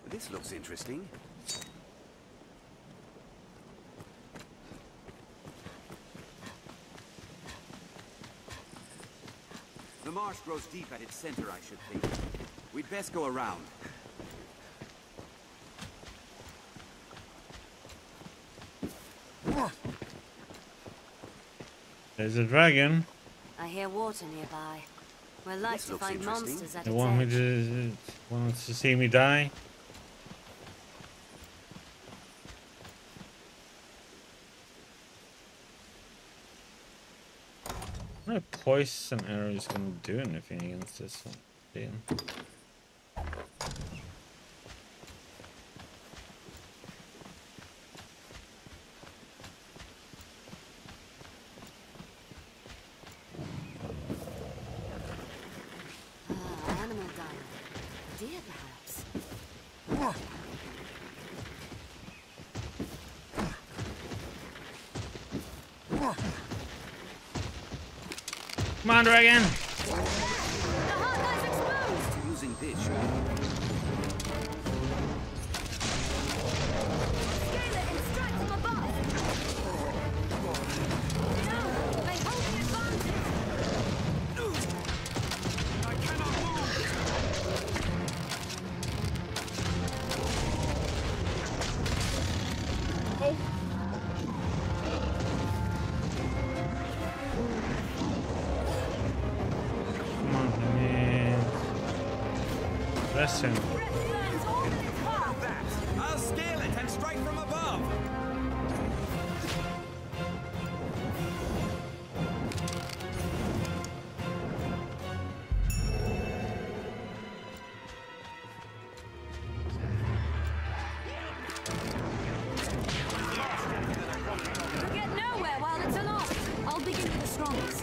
This looks interesting. The marsh grows deep at its center, I should think. We'd best go around. There's a dragon. I hear water nearby. We're like to find monsters at They its want me edge. to wants to see me die. No poison arrow is gonna do anything against this one. Animal diet. Deer, perhaps. Come on, dragon! The heart lies exposed! Using this. Scale it and strike from above! No! They hold the advantage! I cannot move! Come on, man. Bless him. I'll scale it and strike from above! You'll get nowhere while it's aloft. I'll begin with the strongest.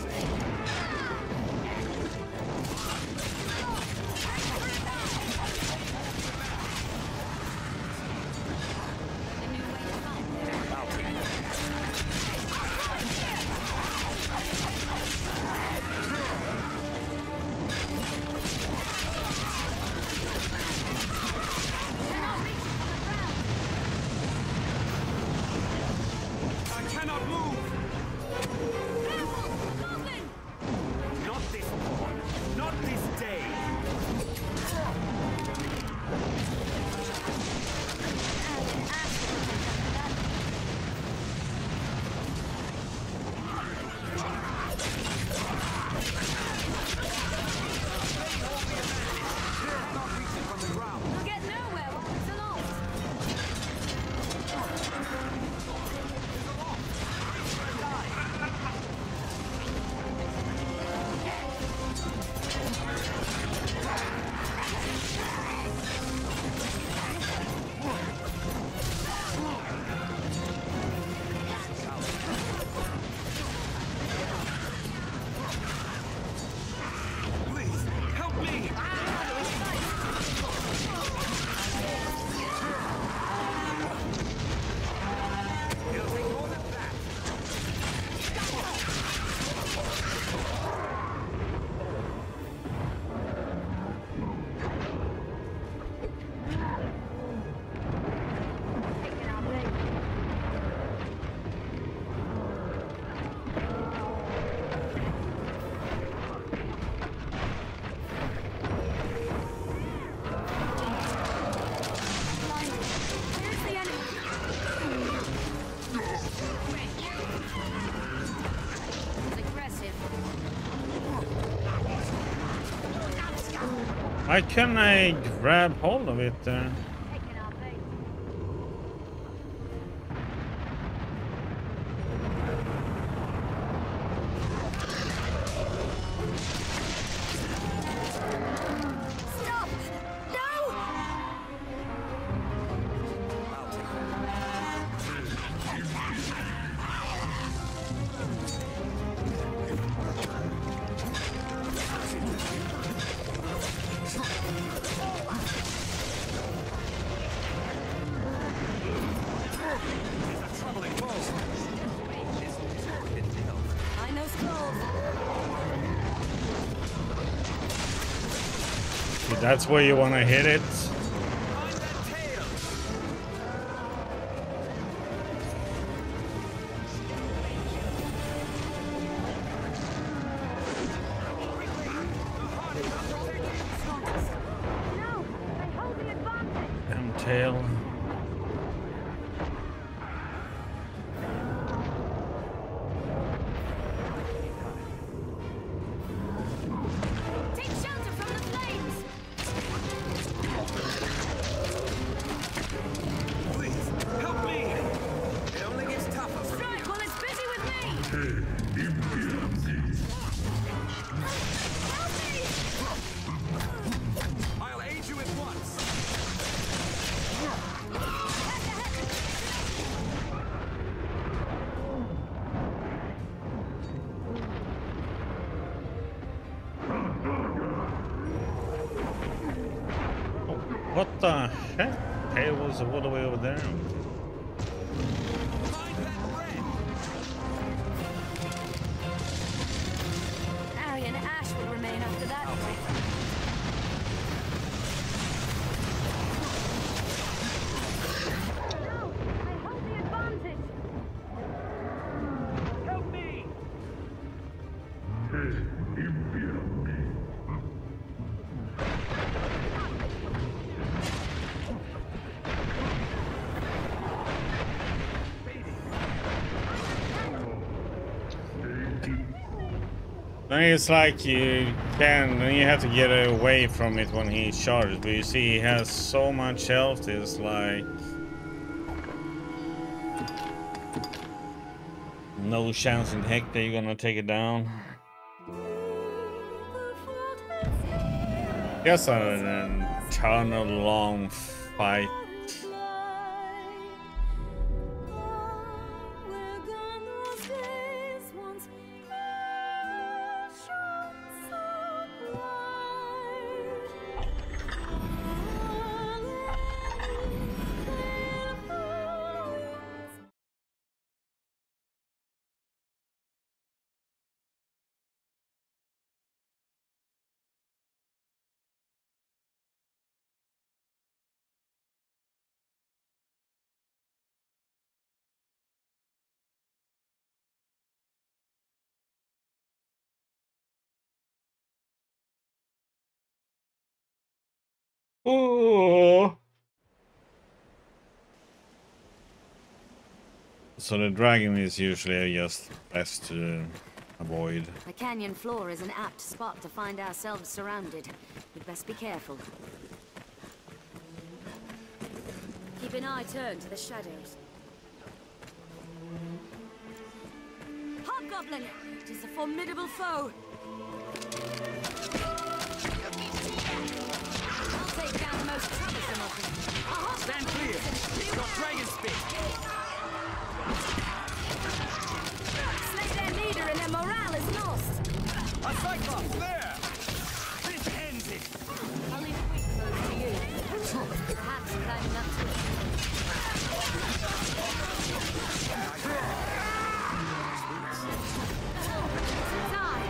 A new way to fight. I cannot move! Goblin! Not this morn! Not this day! You'll get nowhere while it's aloft. Please, help me! It'll take more than that! Here's the enemy. It's aggressive. Why can't I grab hold of it there? Taking our bait. Stop! No! I'll take that. It's a troubling foe. This can help. I know scrolls. See, that's where you want to hit it. Find that tail! tail. Take shelter from the flames! Please, help me! It only gets tougher from Strike here. while it's busy with me! Help me! I'll aid you at once. What the heck? Tail was all the way over there. Find that bread. Arian ash will remain after that. No! I hold the advantage! Help me! I think it's like you can, and you have to get away from it when he charges. But you see, he has so much health. It's like no chance in heck that you're gonna take it down. Just an eternal long fight. Oh. So the dragon is usually just best to avoid. The canyon floor is an apt spot to find ourselves surrounded. We'd best be careful. Keep an eye turned to the shadows. Hobgoblin! It is a formidable foe! I'll take down the most troublesome of them. Stand clear. It's got dragon spit. Slay their leader and their morale is lost! A cyclops there. This ends it. I'll leave quick close to you. Perhaps climbing up to it. Die!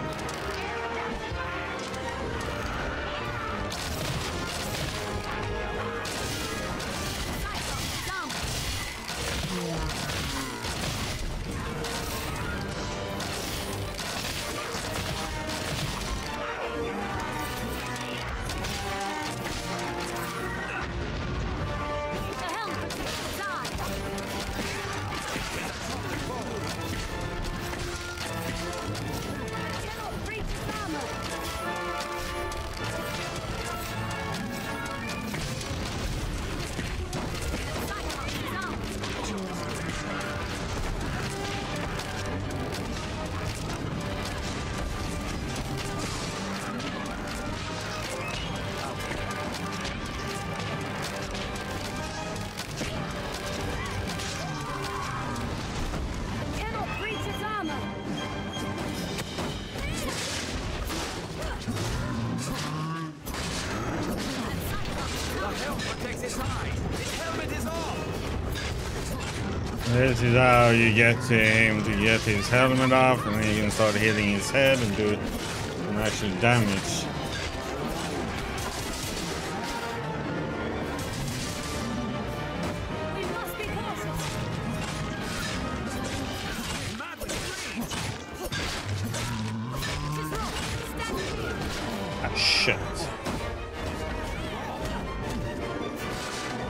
This is how you get to him to get his helmet off, and then you can start hitting his head and do some actual damage. We must be cautious. Ah, shit.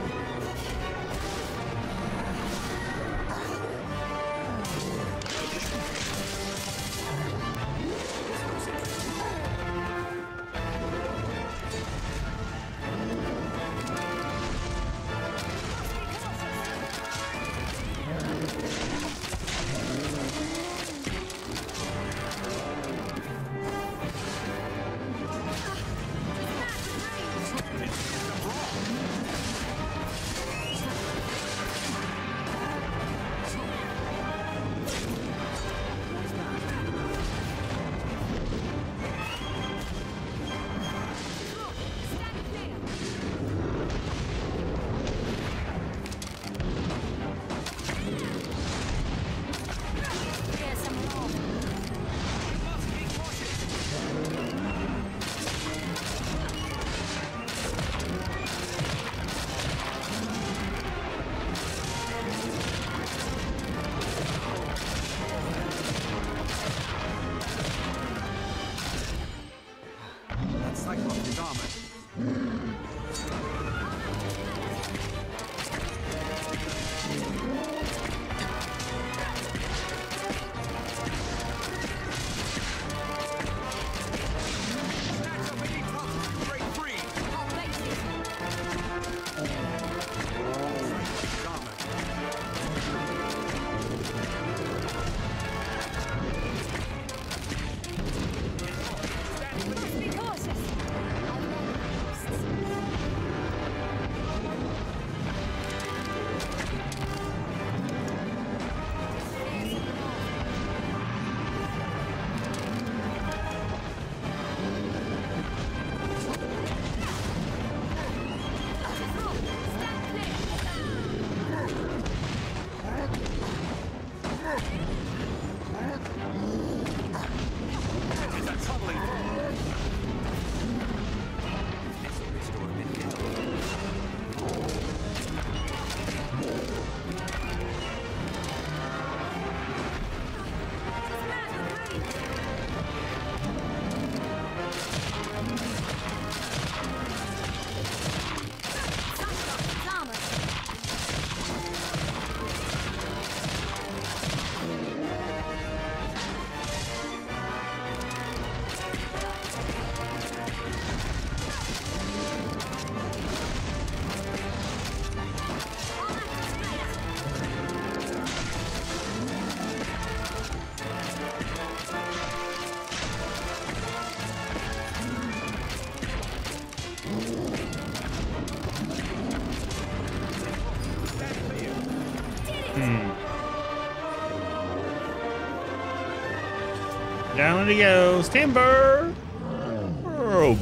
Down he goes. Timber! Oh.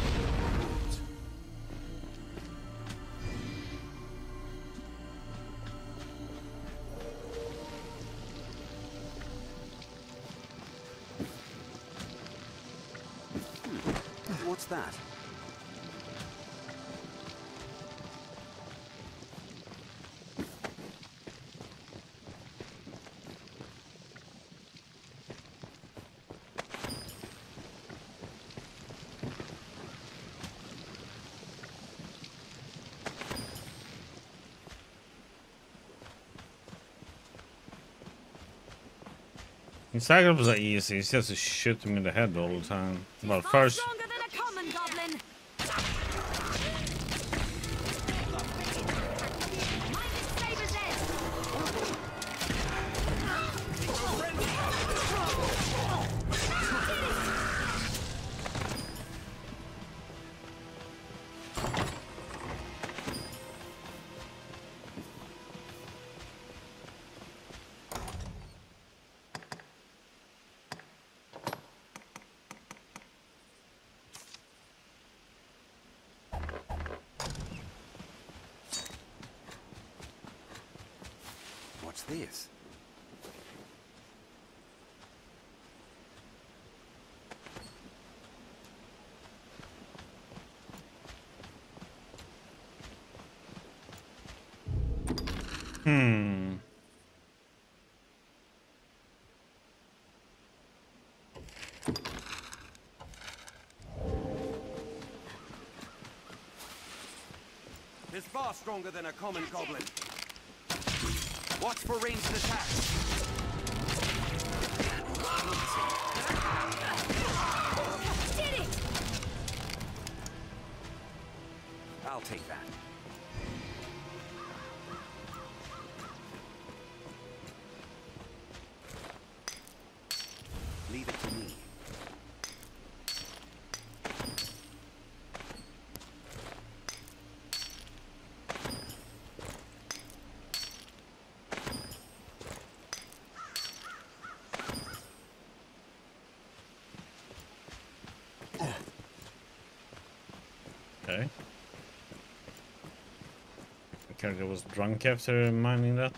What's that? Cyclops are easy, it's just to shoot him in the head all the time. Well, Far first... stronger than a common goblin. Mind its saber's edge. What's this? It's far stronger than a common goblin. Watch for ranged attacks. Did it! I'll take that. Leave it to me. Okay. The character was drunk after mining that.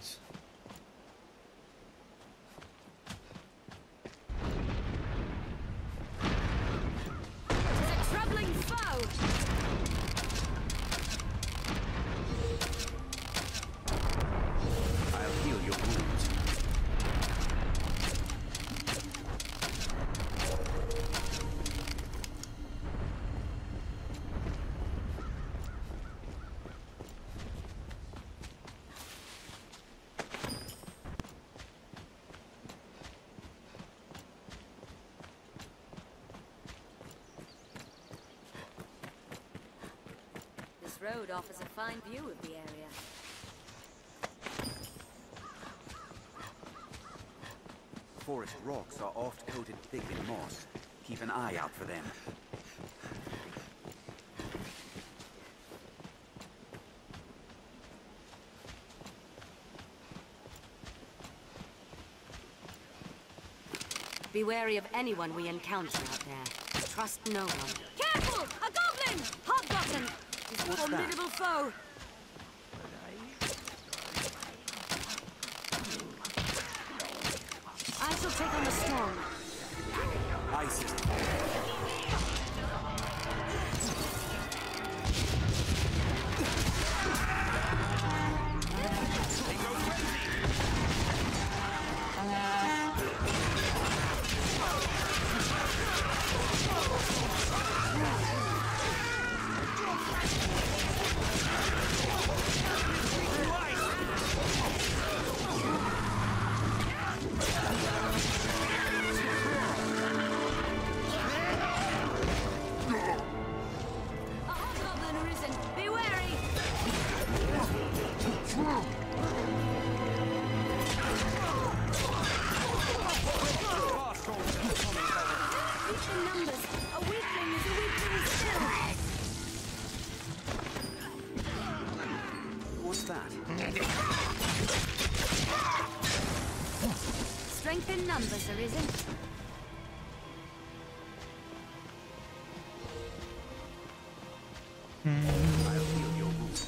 It's a troubling foe. I'll heal your wounds. This road offers a fine view of the area. Forest rocks are oft coated thick in moss. Keep an eye out for them. Be wary of anyone we encounter out there. Trust no one. Careful! A goblin! Hobgoblin! He's a What's that? formidable foe. I shall take on the strong. Ice is A hobgoblin arisen. Be wary! Weak in numbers. A weakling is a weakling still. What's that? strength in numbers there isn't. I'll heal your wounds.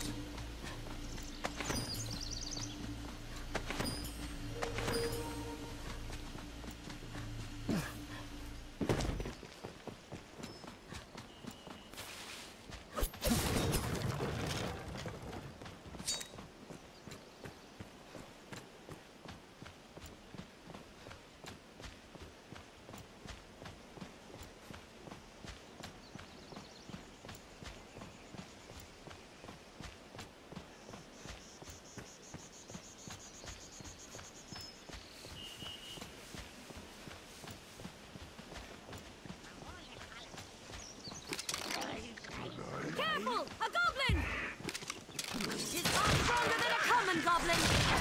Careful! A goblin! He's far stronger than a common goblin!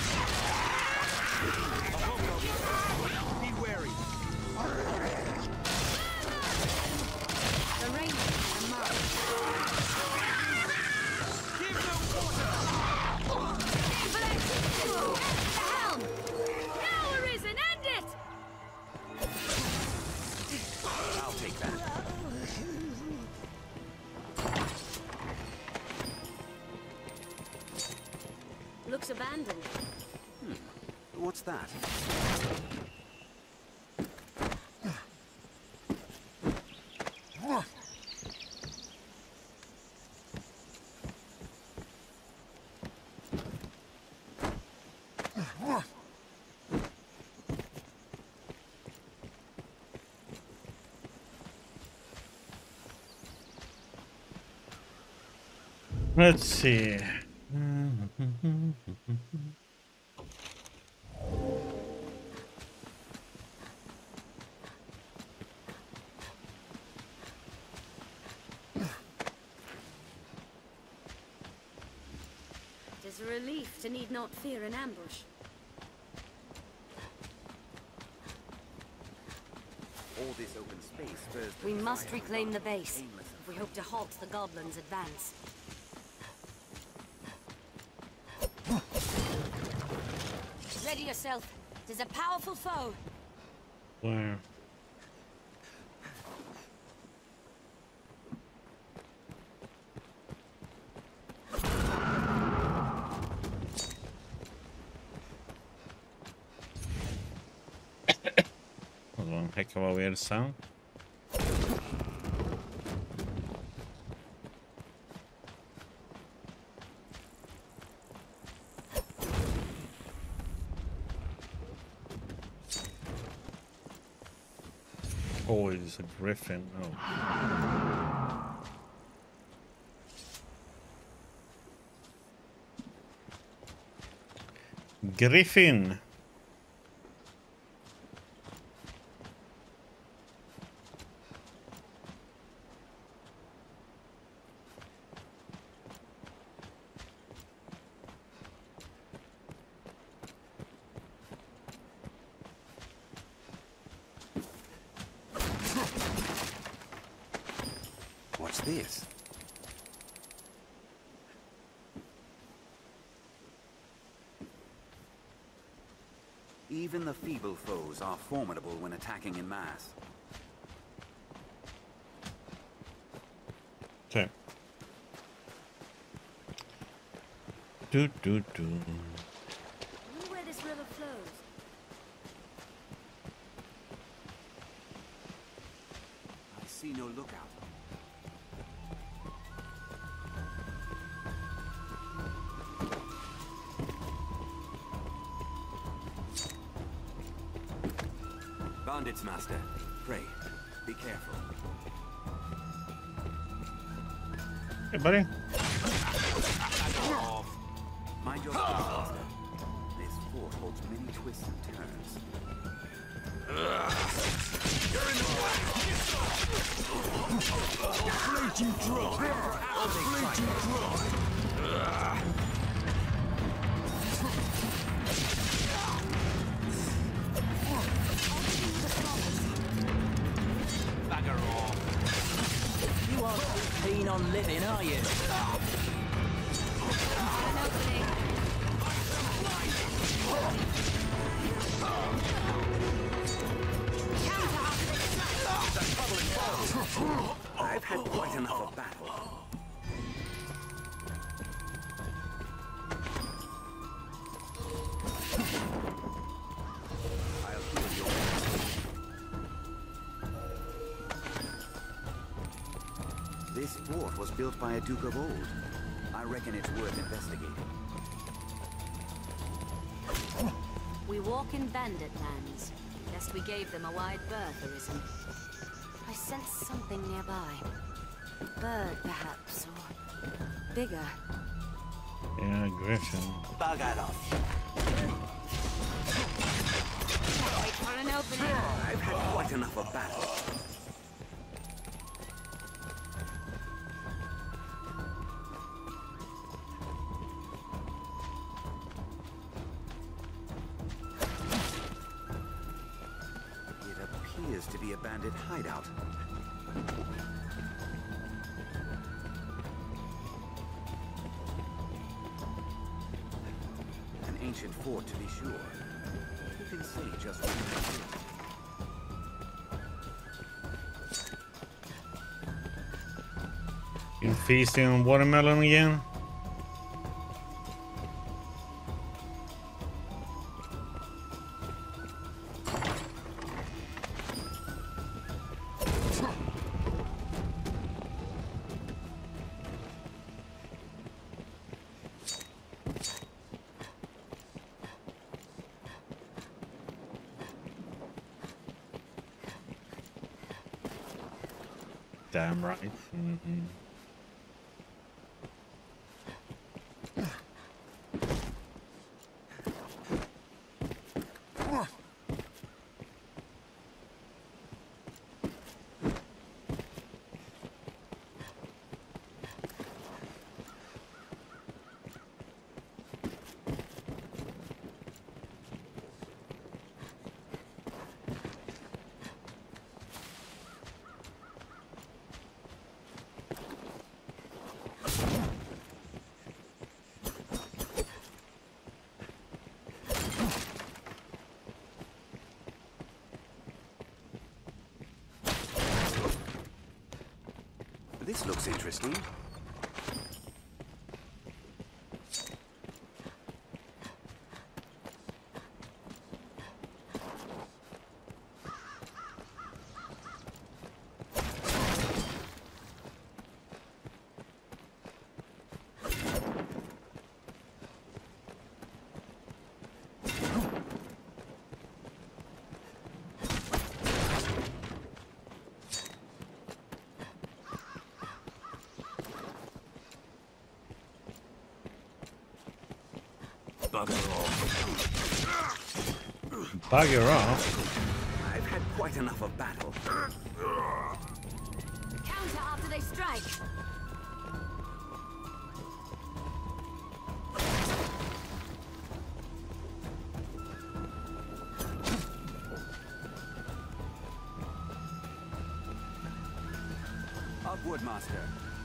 Be wary. The rangers are marked. Give them water. Bless you! The helm! Now arisen! End it! I'll take that. Looks abandoned. What's that? Let's see. It is a relief to need not fear an ambush. All this open space stirs the We must desire to reclaim run the base aimless if we hope to halt the goblins' advance. Ready yourself. It is a powerful foe. Where? That was one heck of a weird sound. Oh, it's a griffin. Oh. Griffin. What's this? Even the feeble foes are formidable when attacking in mass. Okay. Do. I wonder where this river flows. I see no lookout. Bandits, master. Pray, be careful. Hey, buddy. Mind your step, master. This fort holds many twists and turns. Fleeting drop! Fleeting drop! Bagger off. You aren't too keen on living, are you? An opening. This fort was built by a Duke of old. I reckon it's worth investigating. We walk in bandit lands. Lest we gave them a wide berth, arisen. I sense something nearby. A bird, perhaps, or bigger. Yeah, Griffin. Bugger off. Wait for an opening. I've had quite enough of battle. It appears to be a bandit hideout. An ancient fort, to be sure. Who can say just what it is? You feasting on watermelon again? Damn right. This looks interesting. Bugger off. Bugger off. I've had quite enough of battle. Counter after they strike. Upward, master.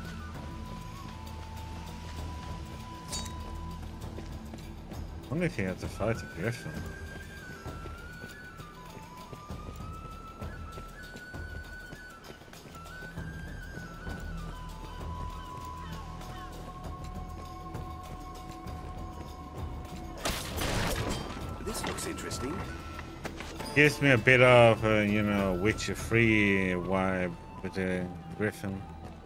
I wonder if he had to fight a Griffin. This looks interesting. Gives me a bit of, you know, Witcher 3 vibe with the Griffin.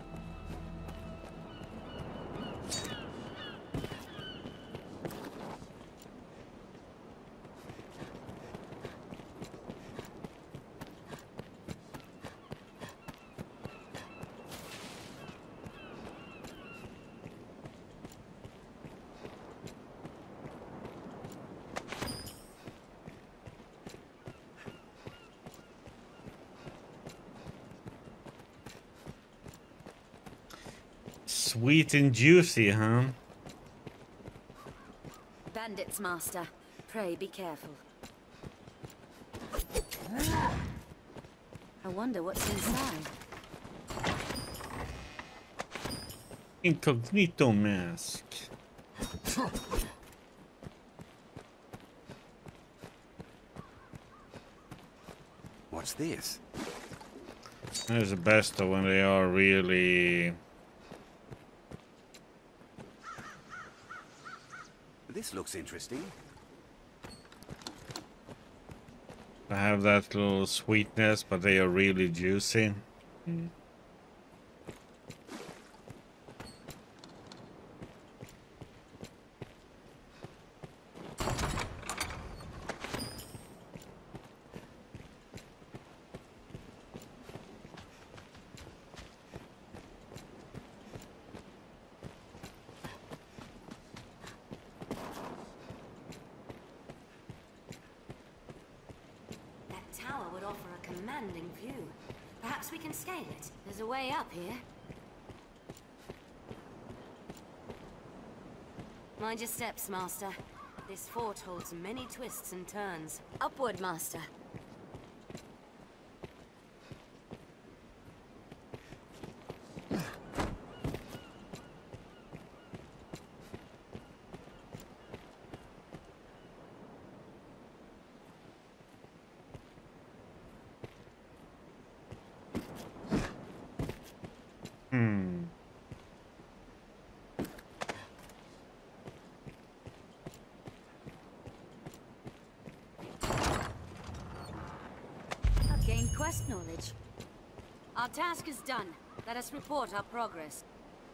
Sweet and juicy, huh? Bandits, master. Pray be careful. I wonder what's inside. Incognito mask. What's this? That's the best of when they are really. This looks interesting. I have that little sweetness, but they are really juicy. commanding view. Perhaps we can scale it. There's a way up here. Mind your steps, Master. This fort holds many twists and turns. Upward, Master. I've gained quest knowledge. Our task is done. Let us report our progress.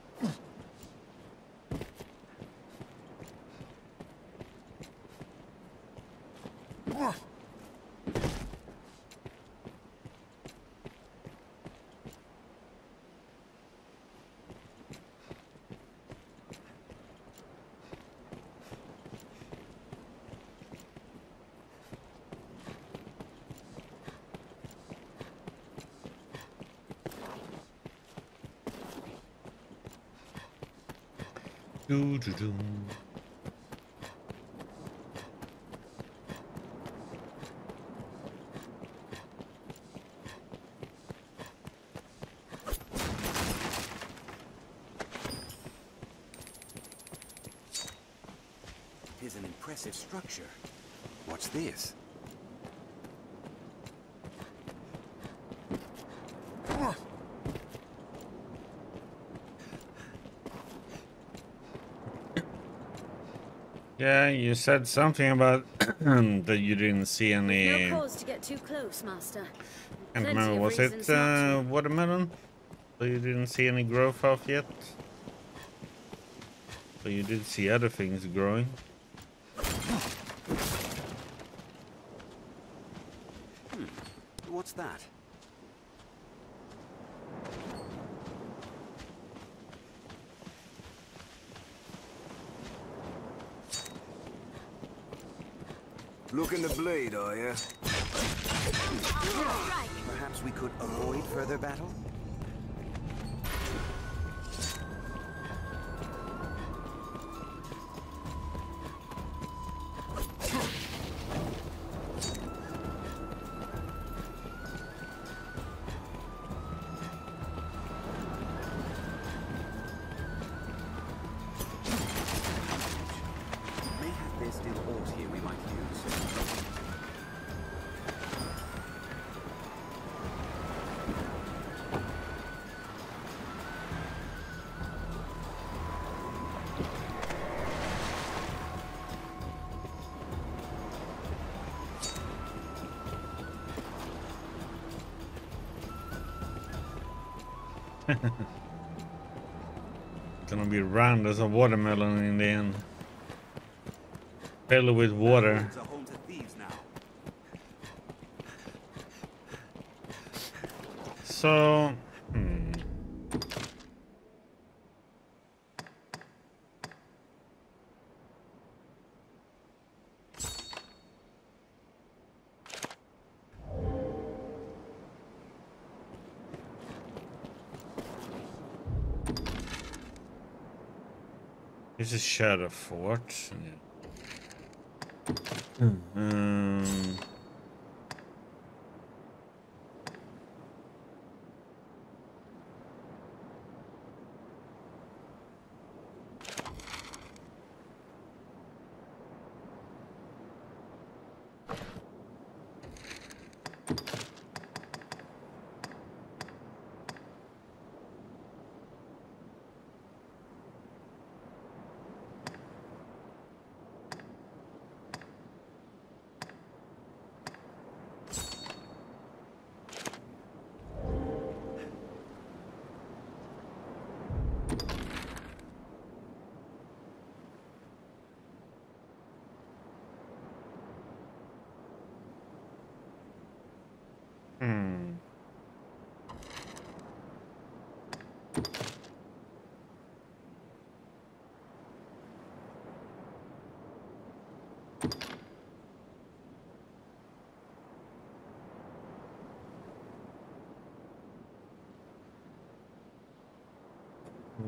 Doo-doo-doo. Here's an impressive structure. What's this? Yeah, you said something about that you didn't see any. No cause to get too close, Master. Can't Plenty remember, of was it reasons not to. watermelon? So you didn't see any growth of yet? But you did see other things growing. What's that? Looking to bleed, are you? Perhaps we could avoid further battle? Mayhap there's still ore here we might use. Gonna be round as a watermelon in the end. Filled with water. It's a home to thieves now. So, this is Shadow Fort. Um,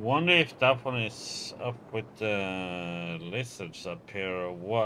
Wonder if that one is up with the lizards up here or what?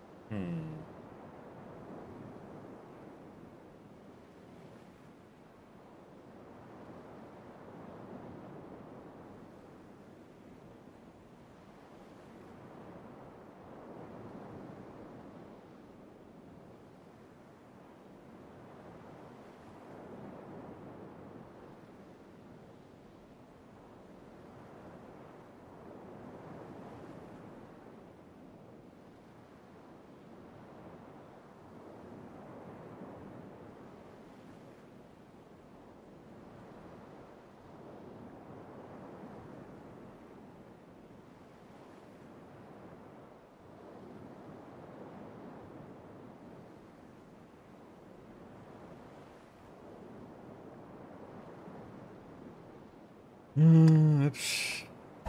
Oops.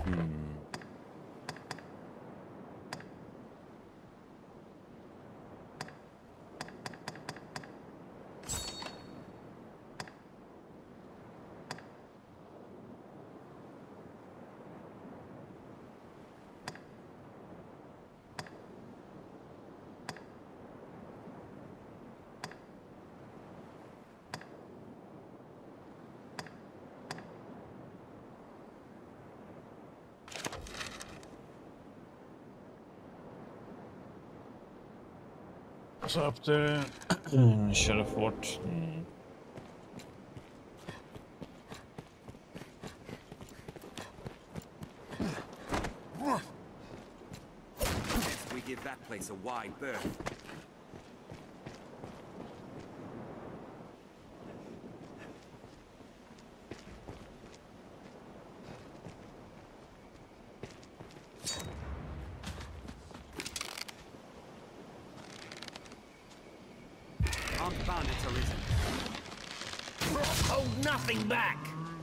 Så upp där köra fort. We give that place a wide berth. Armed bandits are risen. Hold nothing back!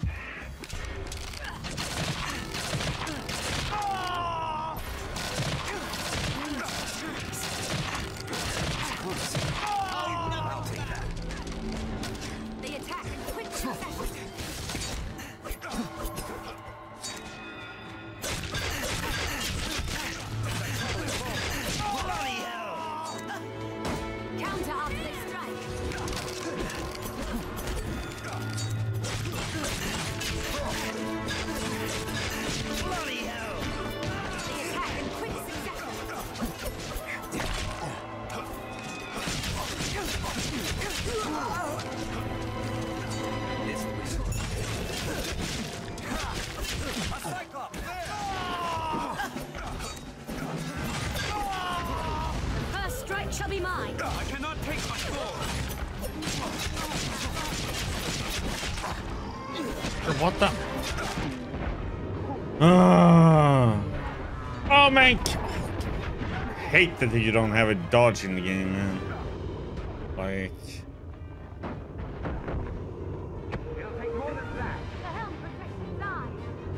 I'll take that. They attack in quick succession. Counter after they strike. Bloody hell! They attack in quick succession. This will be good. A cyclops! First strike shall be mine. I cannot take my sword! What the? Oh man! I hate that you don't have a dodge in the game, man. Like. It'll take more than that. The helm protects his eyes.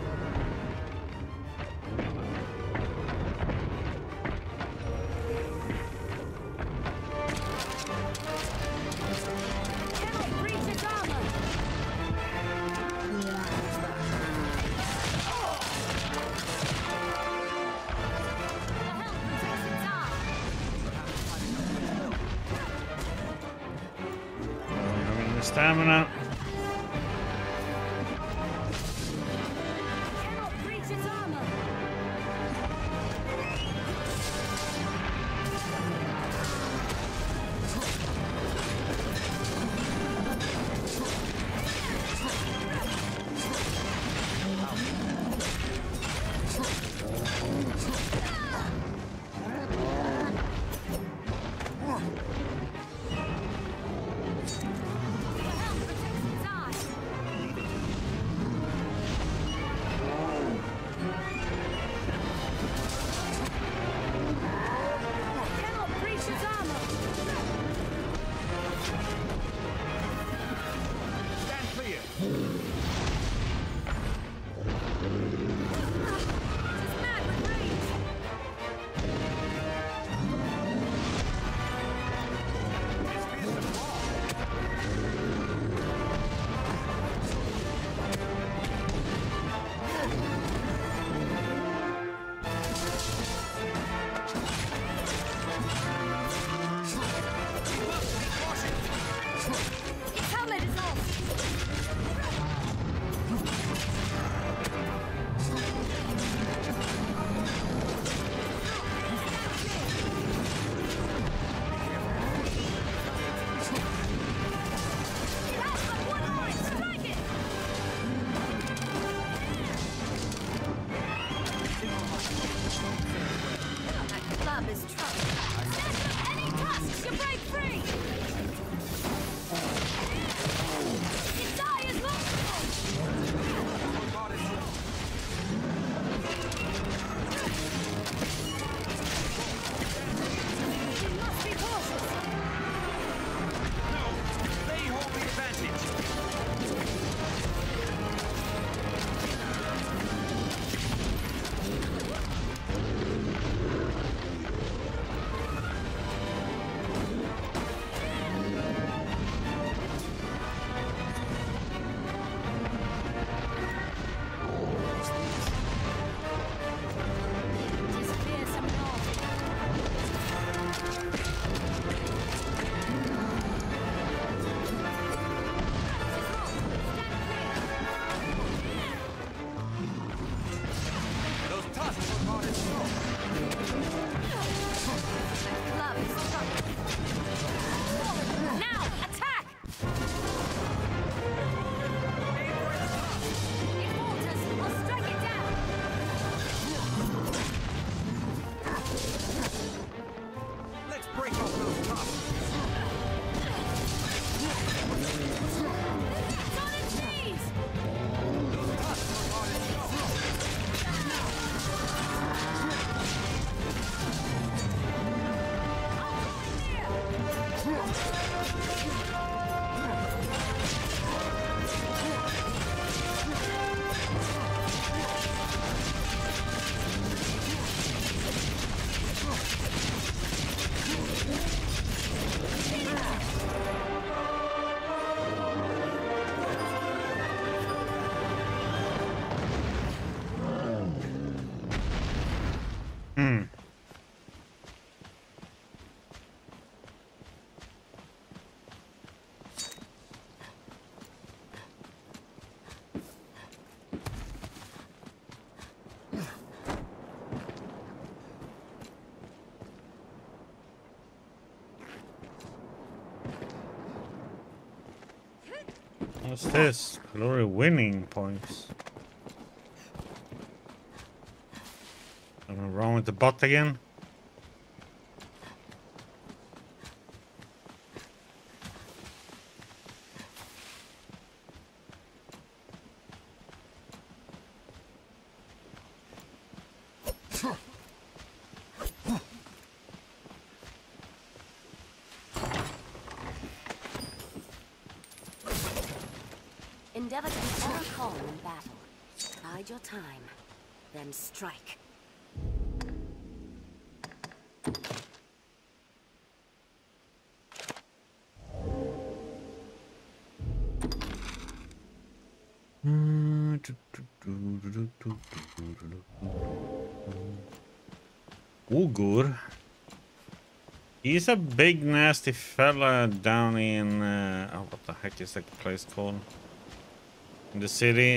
Cannot breach its armor. The helm protects its arm. Having the stamina. Cannot breach its armor. The helm protects club is trouble. Snatch up any tusks to break free! Its eye is multiple! You must be cautious! No! They hold the advantage! Disappear some more. Those tusks were caught in smoke! Club is trouble. Now, attack! It falters. I'll strike it down. Let's break off those tusks! It's on its knees! Those tusks were caught in smoke! What's this? Glory winning points. Something wrong with the bot again? Endeavor to be very calm in battle. Bide your time, then strike. Ugur. He's a big nasty fella down in oh, what the heck is that place called? In the city.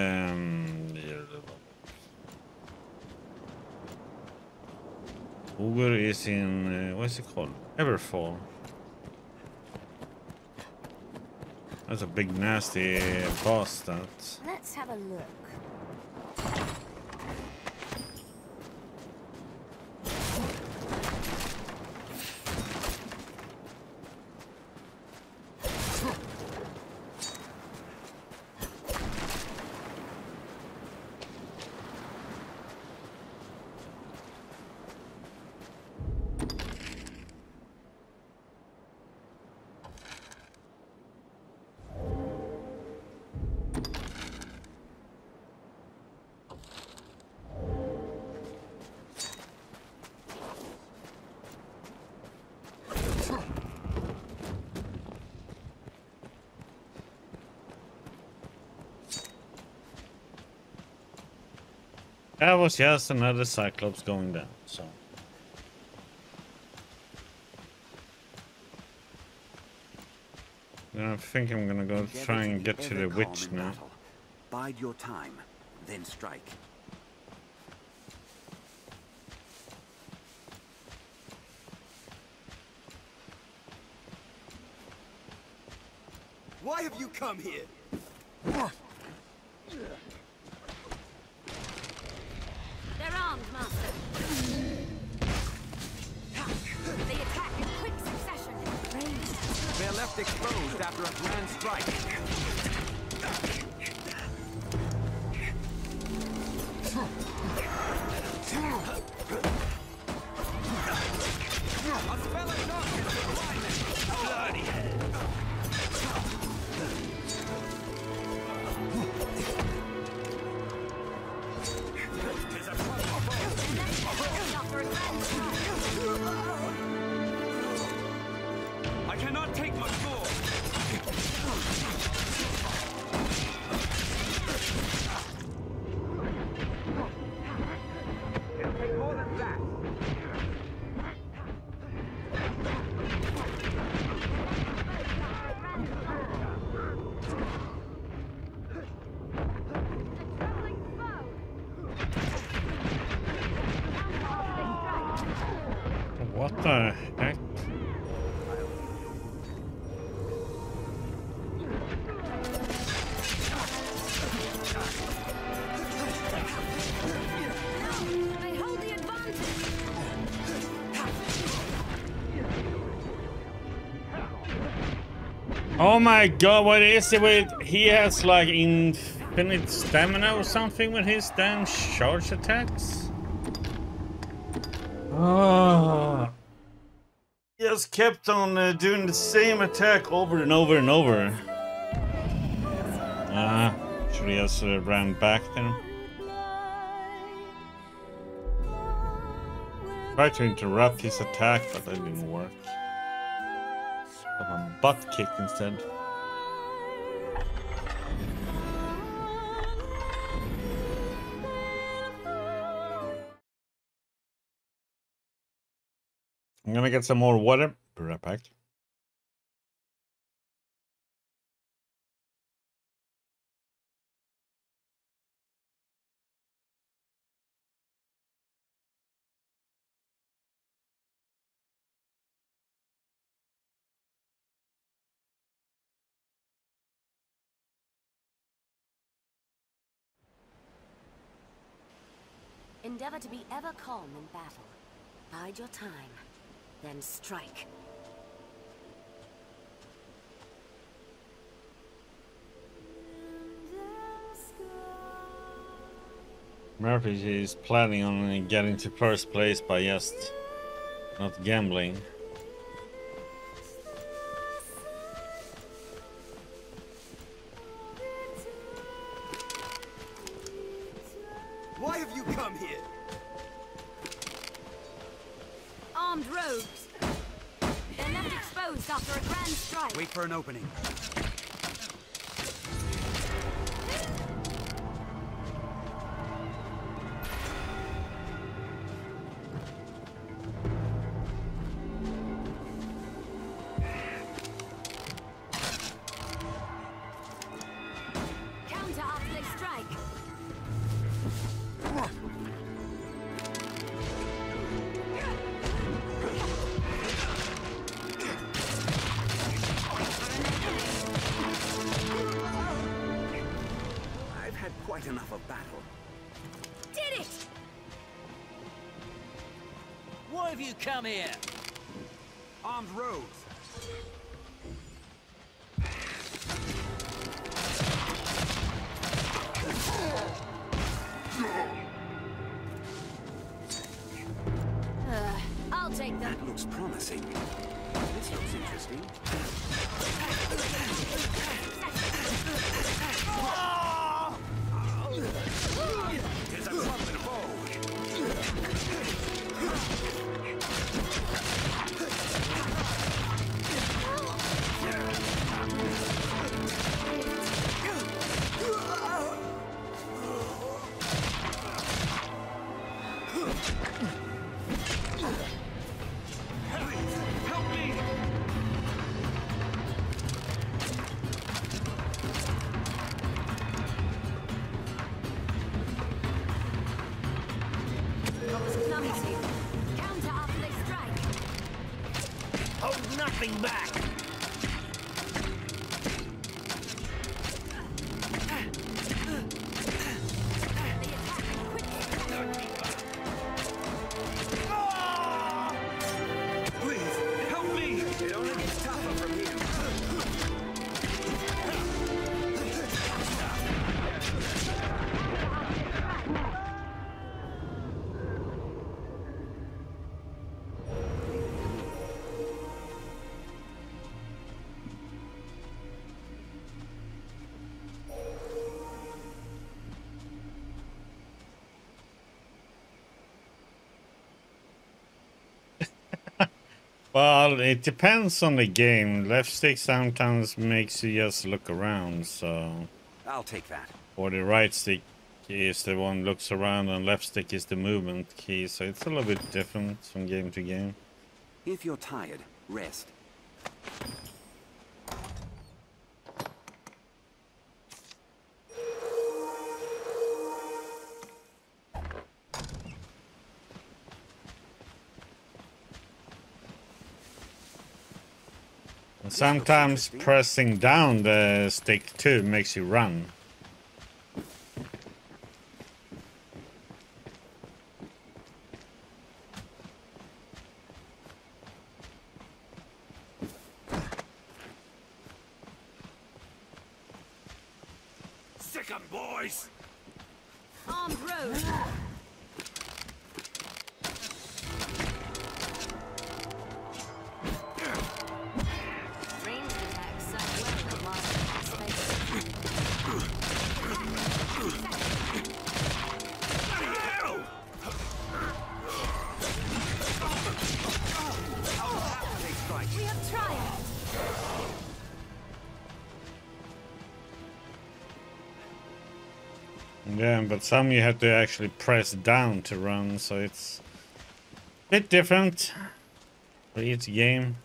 Ugur is in what is it called? Everfall. That's a big nasty boss. That. Let's have a look. That was just another Cyclops going down, so. I think I'm gonna go try and get to the witch now. Bide your time, then strike. Why have you come here? They're armed, Master. Nest exposed after a grand strike. A spell of darkness is rising. Bloody hell. There's a I cannot take much more. It'll take more than that. What the heck? They hold the advantage. Oh my god, what is it with... He has like infinite stamina or something with his damn charge attacks? Oh. He just kept on doing the same attack over and over and over. Should he just ran back then? Tried to interrupt his attack, but that didn't work. Got my butt kicked instead. I'm gonna get some more water. Be right back. Endeavor to be ever calm in battle. Bide your time, then strike. Murphy is planning on getting to first place by just not gambling. Why have you come here? Armed rogues. They're left exposed after a grand strike. Wait for an opening. Counter after they strike. I've had quite enough of battle. Did it! Why have you come here? Armed rogues. I'll take them. That looks promising. This looks interesting. There's a trumpet bow. Help me! That was clumsy. Counter after they strike. Hold nothing back. They attack quickly. Please, help me! It only gets tougher from here. Well, it depends on the game. Left stick sometimes makes you just look around, so... I'll take that. Or the right stick is the one looks around and left stick is the movement key, so it's a little bit different from game to game. If you're tired, rest. And sometimes pressing down the stick too makes you run. Sick 'em, boys! Armed road. Ranged attacks serve well in wide space. We have triumphed. Yeah, but some you have to actually press down to run, so it's a bit different for each game.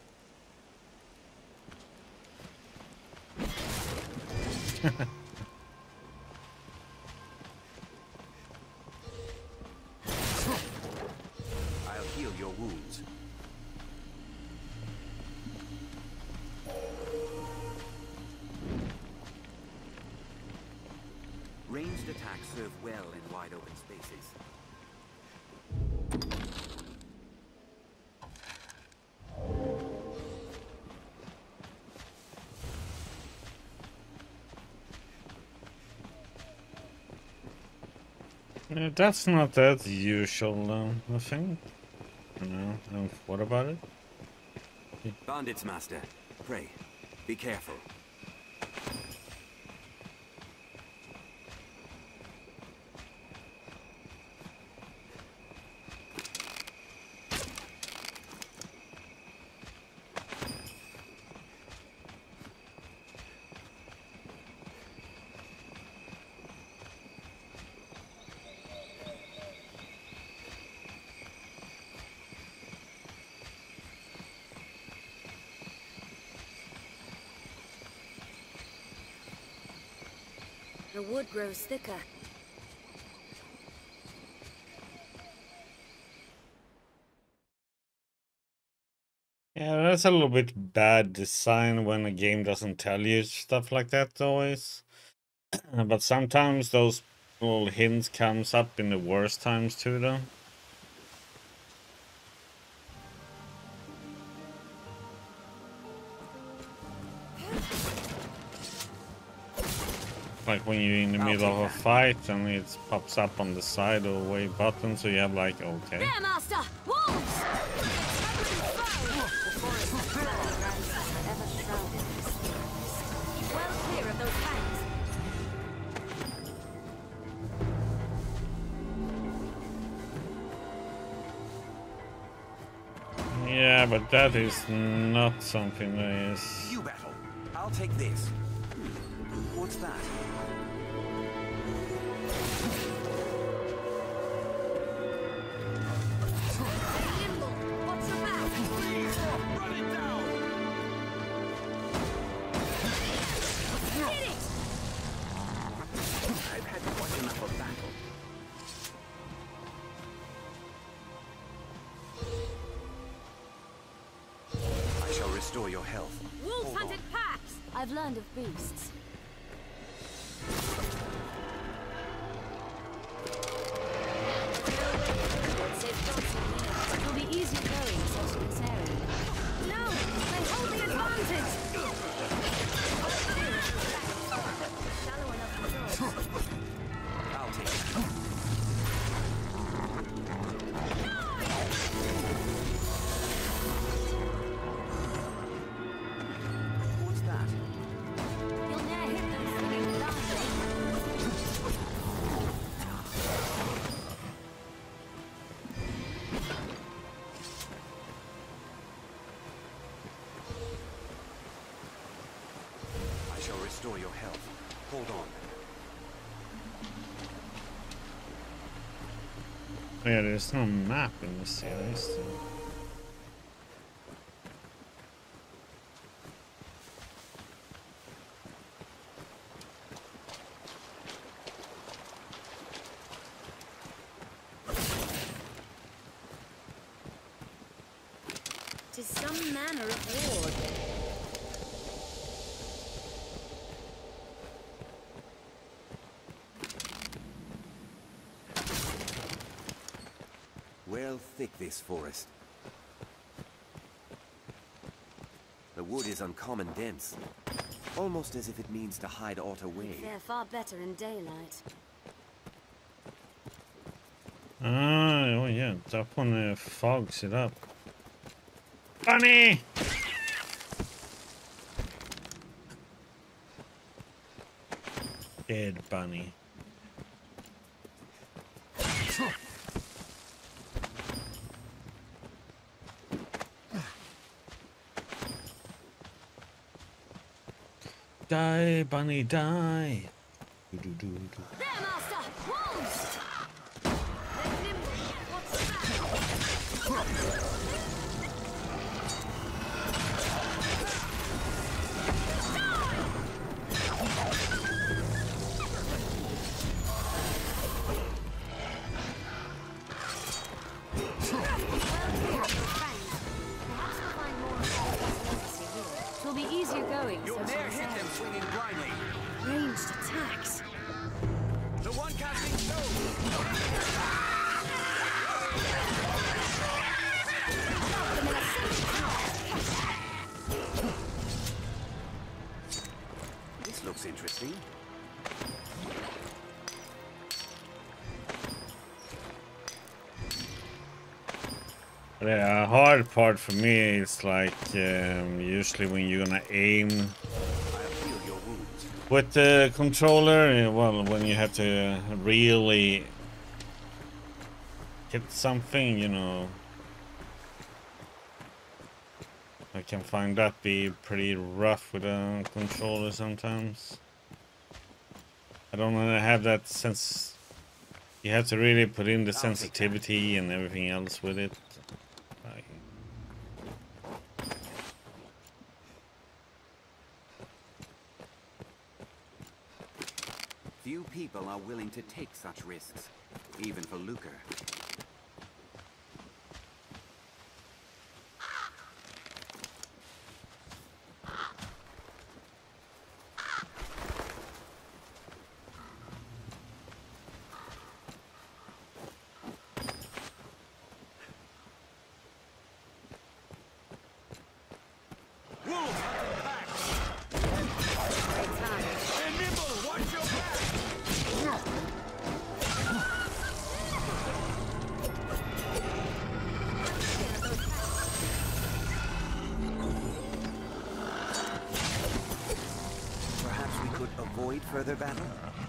I'll heal your wounds. Ranged attacks serve well in wide open spaces. Yeah, that's not that usual, I think. No, what about it? Bandits, master. Pray, be careful. The wood grows thicker. Yeah, that's a little bit bad design when a game doesn't tell you stuff like that always. But sometimes those little hints comes up in the worst times too, though. Like when you're in the middle of a fight and it pops up on the side or way button, so you have like, okay. There, master! Wolves! Well clear of those fangs. Yeah, but that is not something that is... You battle. I'll take this. What's that? Nimble, watch your back! Run it down! Hit it! I've had quite enough of battle. I shall restore your health. Wolves hunted packs! I've learned of beasts. It'll be easier going such in this area. No! They hold the advantage! Shallow enough to cross. I'll take it. What's that? Your name? restore your health. Hold on. Yeah, there's no map in this series. So. Tis some manner of ward. Well thick, this forest. The wood is uncommon dense. Almost as if it means to hide aught away. They're far better in daylight. Ah, oh yeah, that one fogs it up. Bunny! Dead bunny. Die, bunny, die. There, Master! Wolves! They're nimble. What's that? It'll be easier going. Your so mare to hit say. them swinging blindly. Ranged attacks. The one casting stone. This looks interesting. The hard part for me is like usually when you're gonna aim I'll heal your wounds. with the controller, well, when you have to really hit something, you know, I can find that be pretty rough with a controller sometimes. I don't have that sense. You have to really put in the sensitivity and everything else with it. Few people are willing to take such risks, even for lucre. Perhaps we could avoid further battle?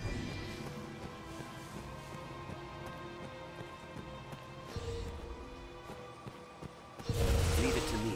Leave it to me.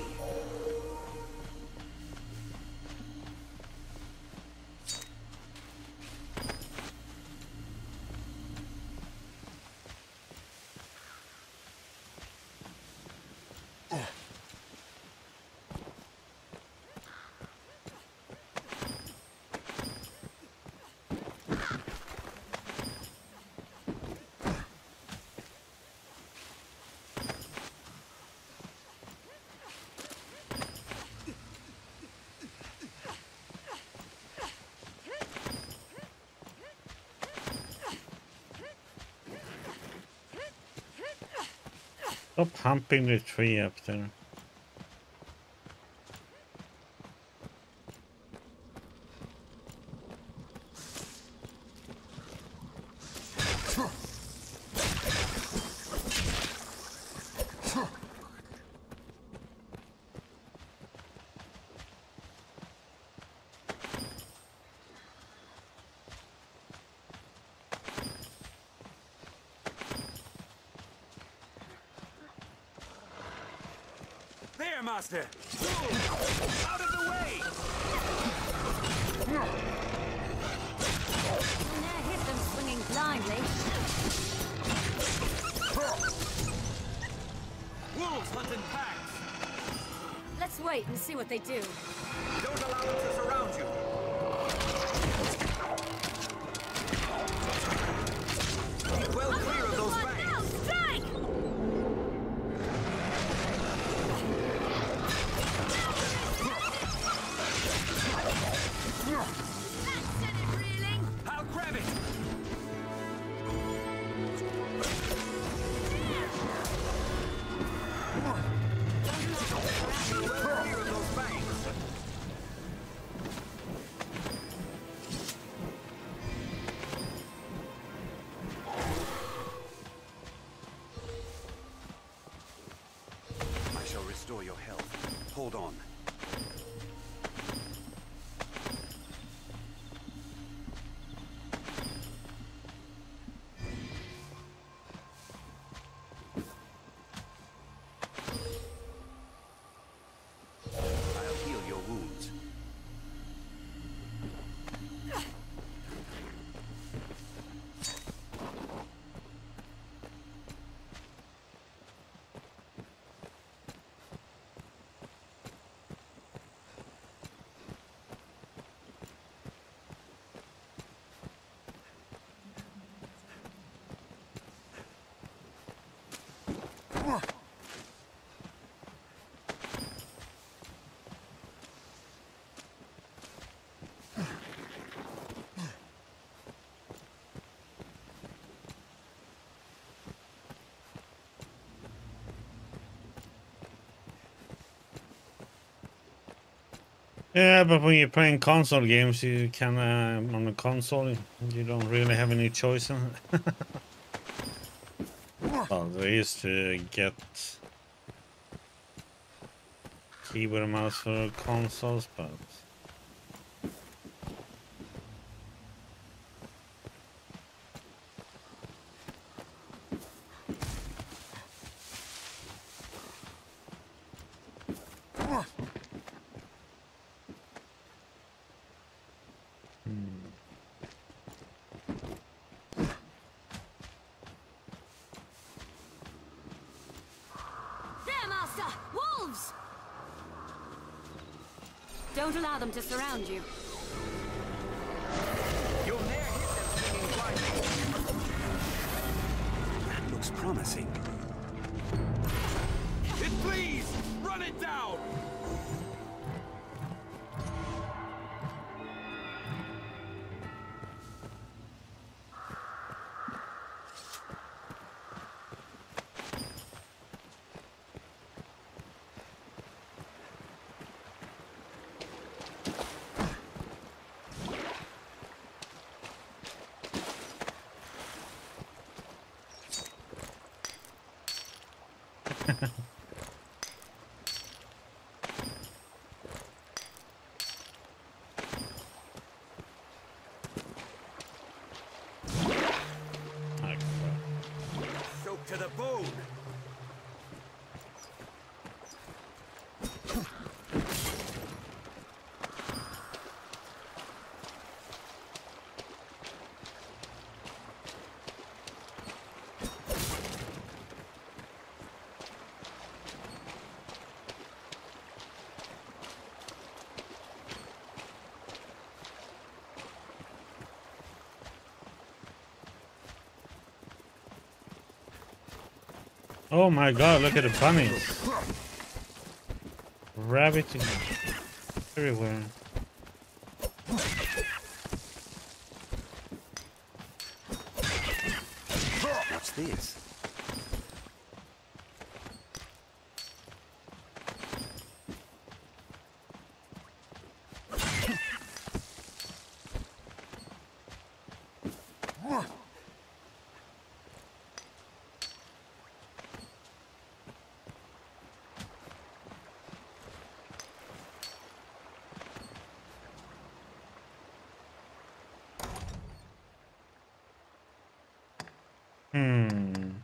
Stop humping the tree up there. There, Master! Out of the way! swinging blindly. Wolves hunt in packs. Let's wait and see what they do. Don't allow them to surround you. Keep well clear of those Now, banks. strike! That set it reeling. I'll grab it. Keep well clear of those banks. I shall restore your health. Hold on. I'll heal your wounds. Yeah, but when you're playing console games, you can on the console you don't really have any choice in it. Well, there is to get keyboard and mouse for consoles, but There, Master! Wolves! Don't allow them to surround you. You'll near hit them swinging blindly. That looks promising. It flees! Run it down! Soaked to the bone! oh my god, look at the bunnies. Rabbit everywhere. What's this? Hmm.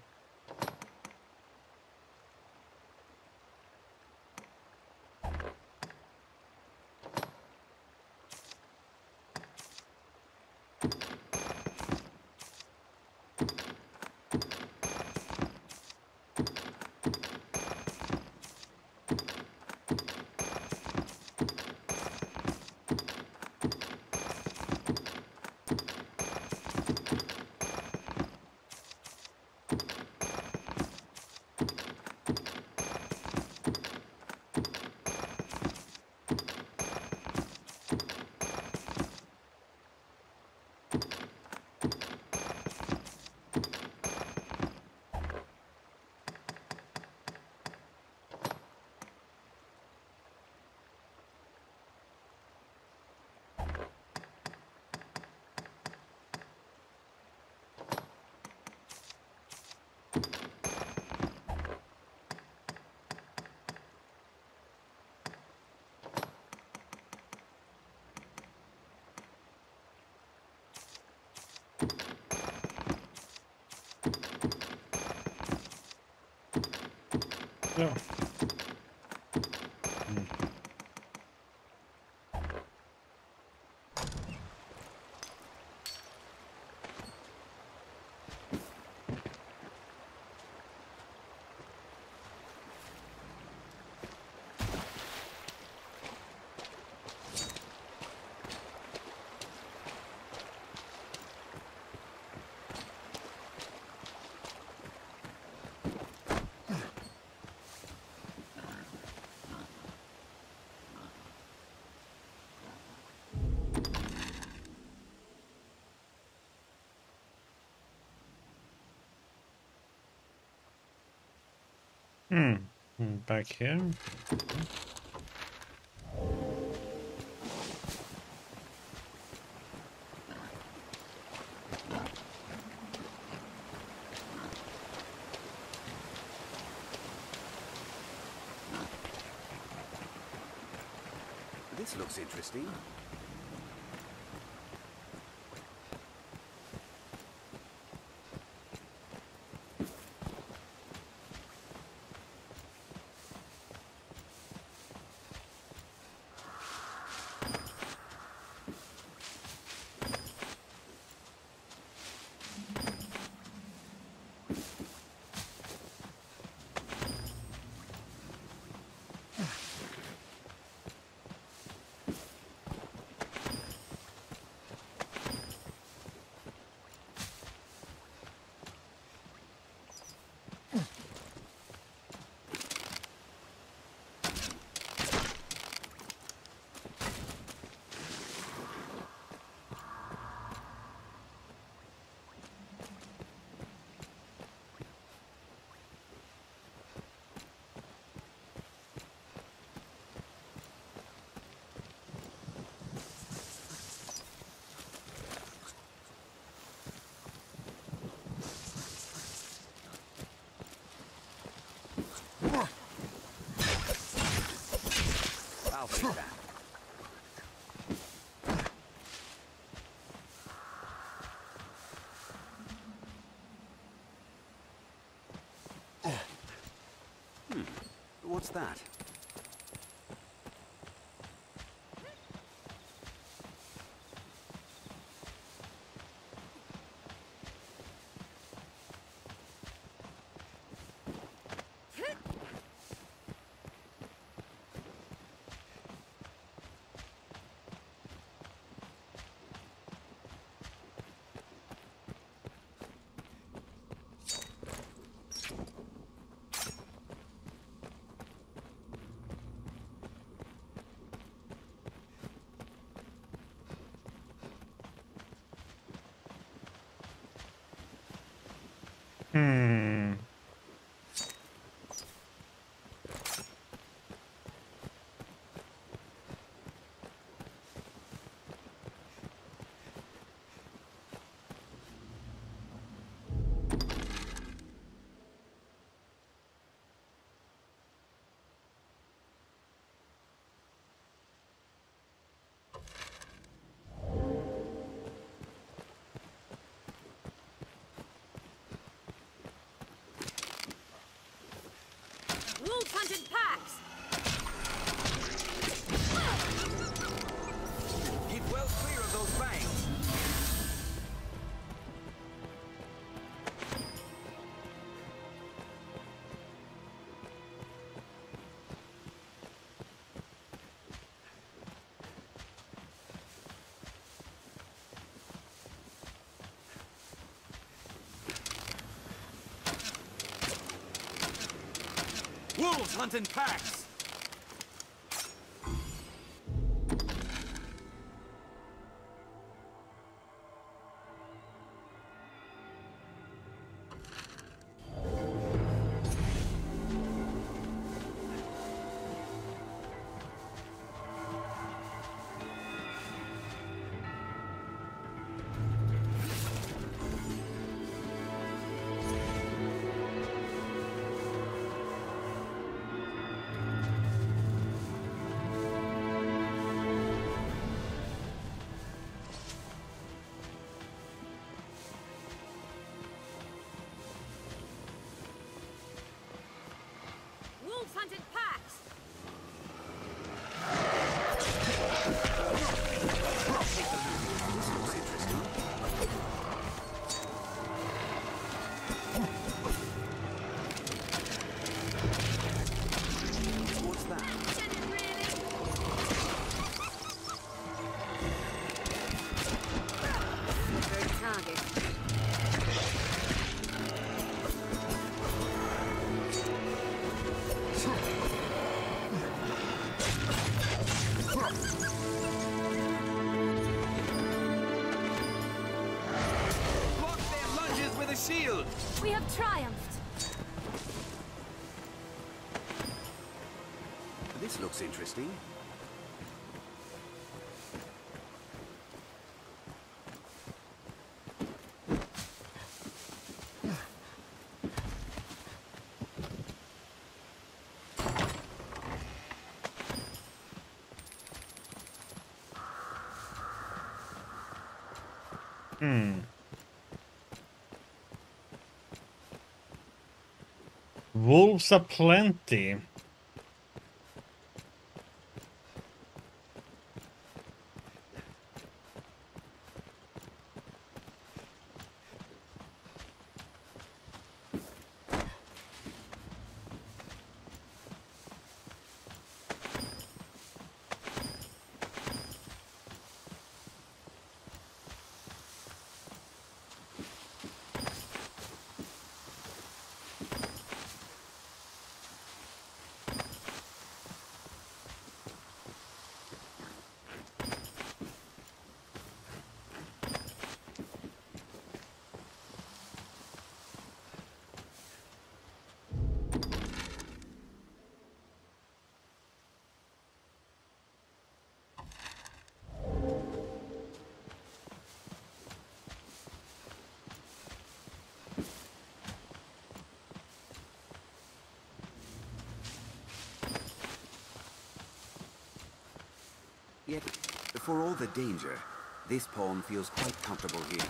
So. Back here. This looks interesting. I'll take that. What's that? Wolves hunted packs! Keep well clear of those fangs. Wolves hunting packs! We have triumphed. This looks interesting. Wolves are plenty. Yet, for all the danger, this pawn feels quite comfortable here.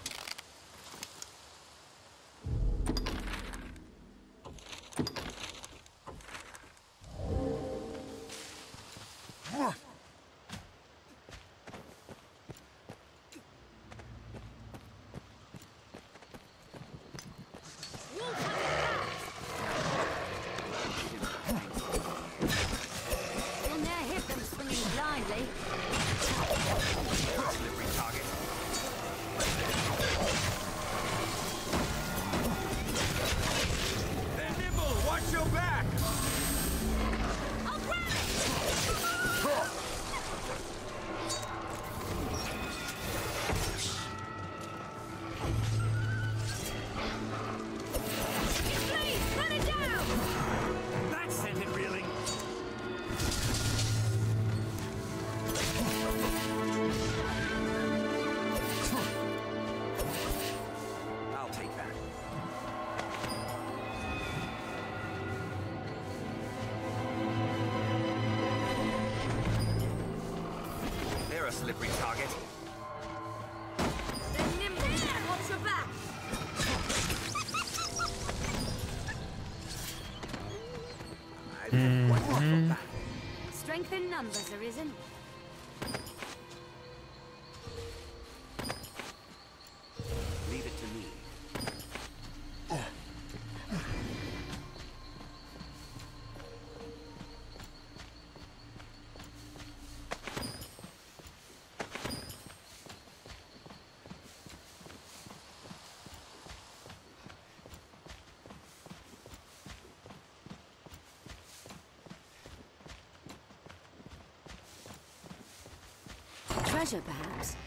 You'll ne'er hit them swinging blindly. Slippery target. They're nimble! Watch your back! I'll grab it! Please, run it down! That sent it reeling. I'll take that. They're a slippery target. They're nimble. Watch your back! I didn't quite want that. Strength in numbers, Arisen. Leave it to me. Treasure, perhaps?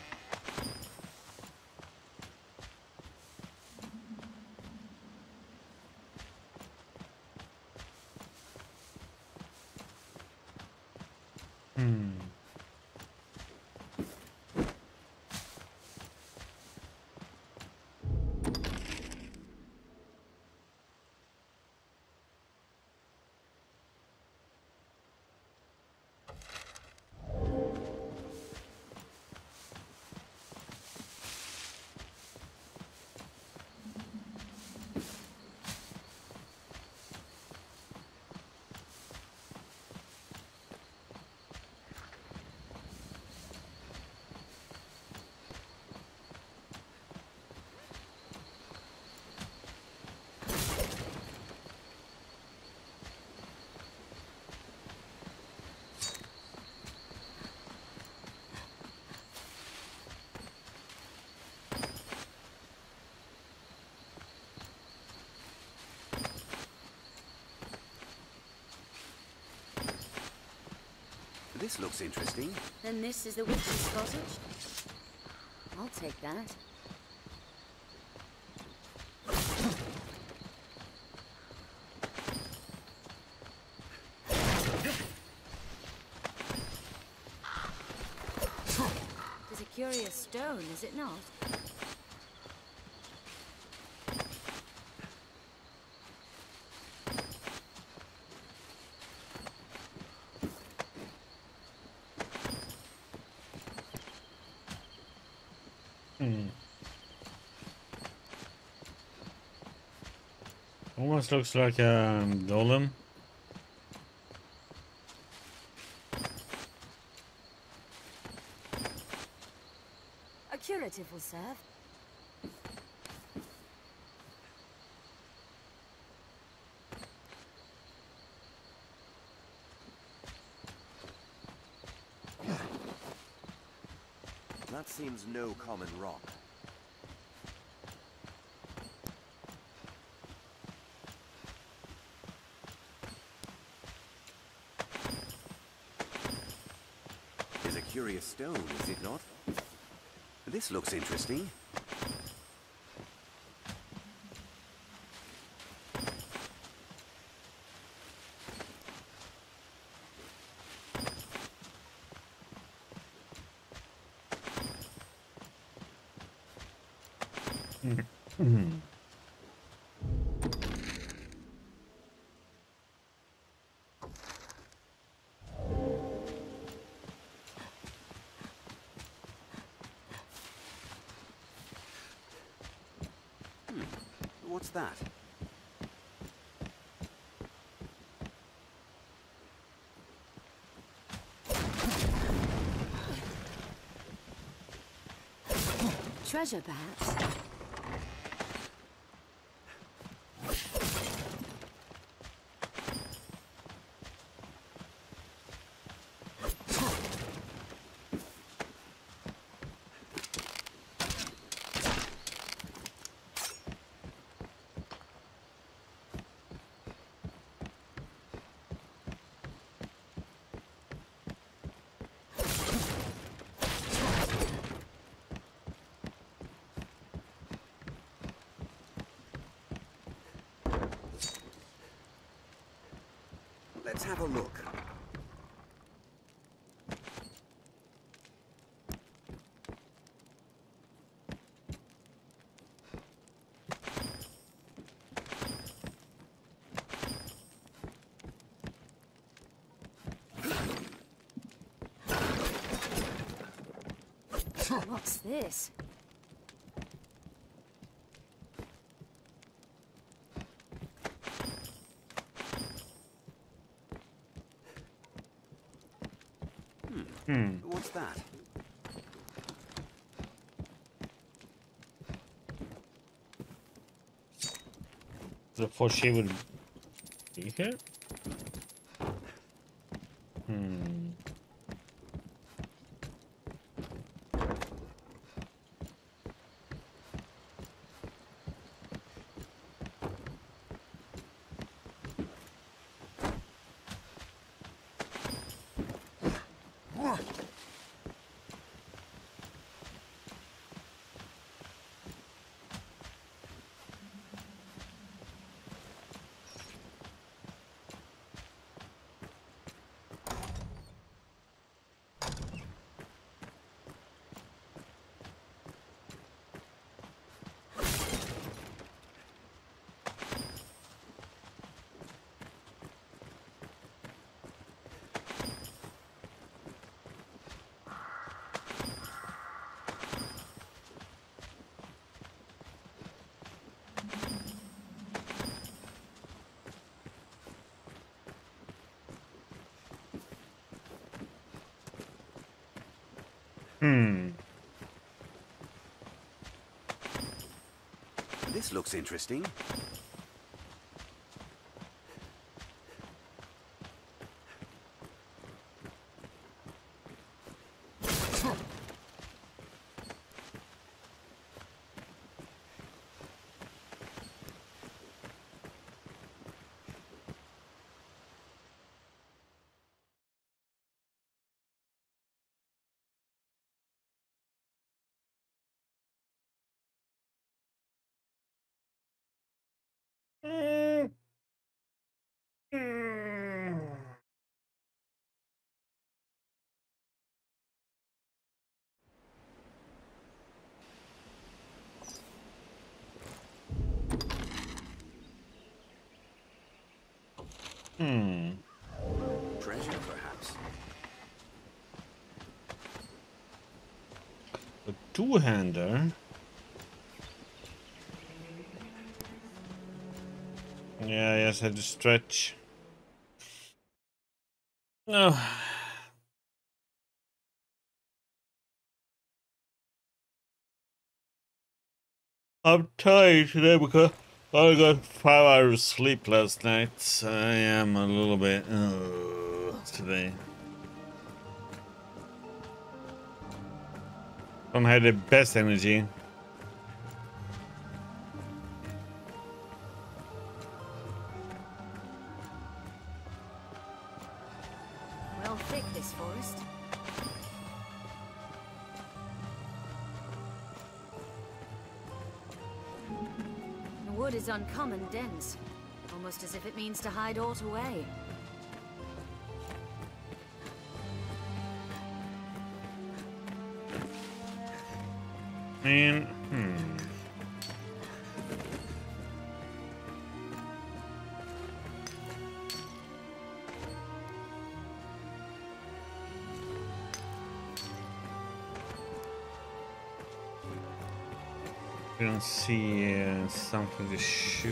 This looks interesting. Then this is the witch's cottage? I'll take that. curious stone, is it not? Almost looks like a golem. A curative will serve. That seems no common rock. Is a curious stone, is it not? This looks interesting. What's that? Treasure, perhaps? Let's have a look. What's this? What's that? Before she would be here? This looks interesting. Treasure, perhaps. A two-hander. Yeah, yes, I had to stretch. No. I'm tired today because I got 5 hours sleep last night. I am a little bit today. Don't have the best energy. Well thick, this forest. The wood is uncommon dense, almost as if it means to hide aught away. I don't see something to shoot.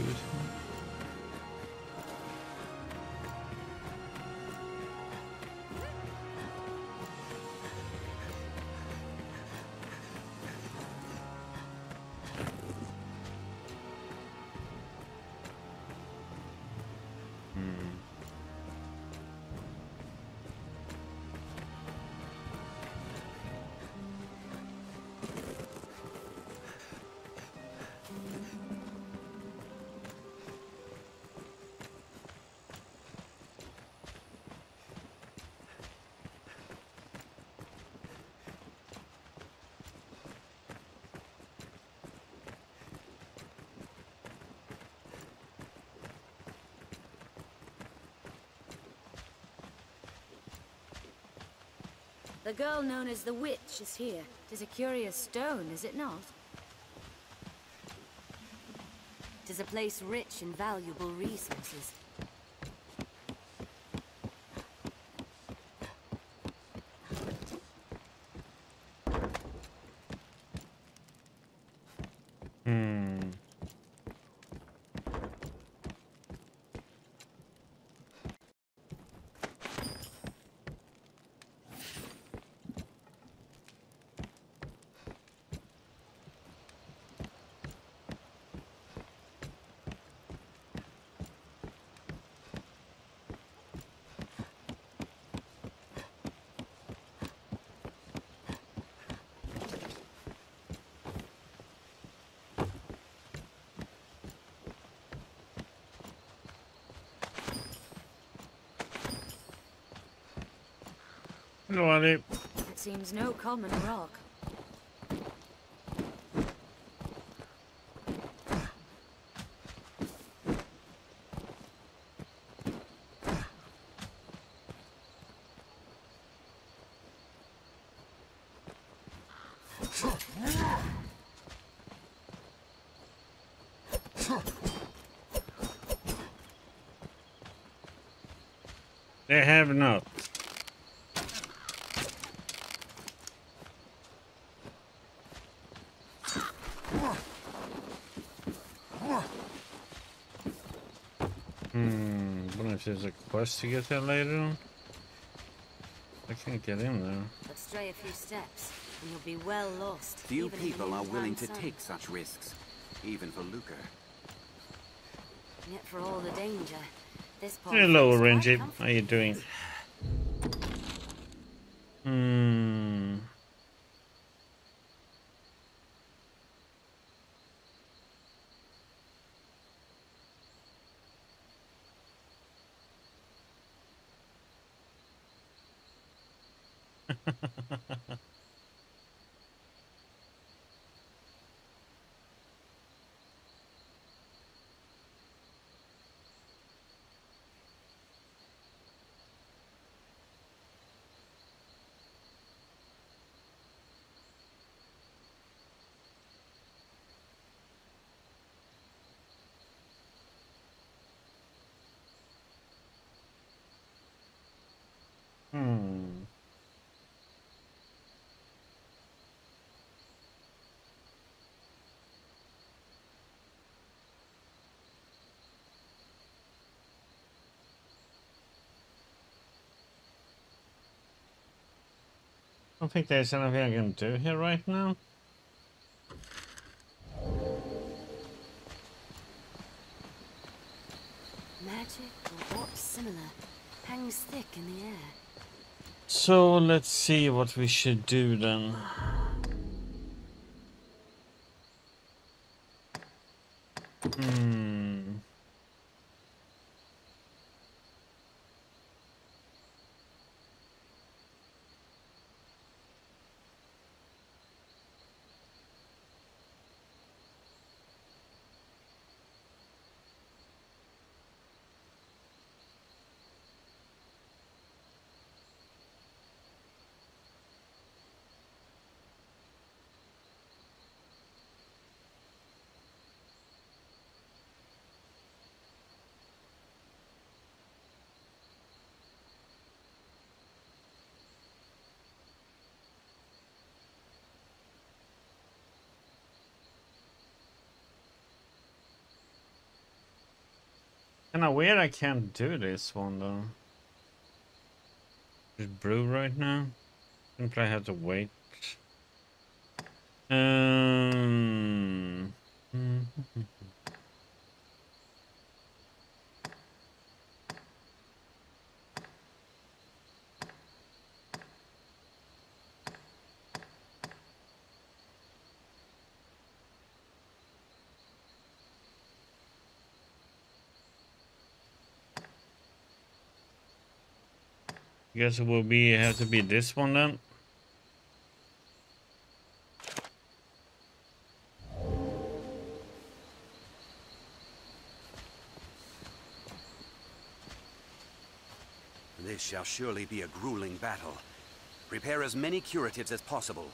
The girl known as the Witch is here. 'Tis a curious stone, is it not? 'Tis a place rich in valuable resources. No, It seems no common rock. They have not. Wonder if there's a quest to get there later on. I can't get in there. But stray a few steps, and you'll be well lost. Few even in the people are willing to noontime sun. take such risks, even for lucre. Yet for all the danger, this pond Hello, feels quite Renji. comfortable. How you doing? don't think there's anything I can do here right now. Magic or what similar hangs thick in the air. So let's see what we should do then. Kinda weird I can't do this one though. Just brew right now. Simply I have to wait. Guess it will be have to be this one then. This shall surely be a grueling battle. Prepare as many curatives as possible.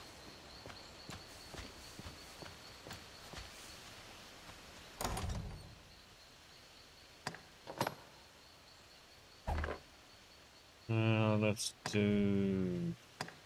Let's do...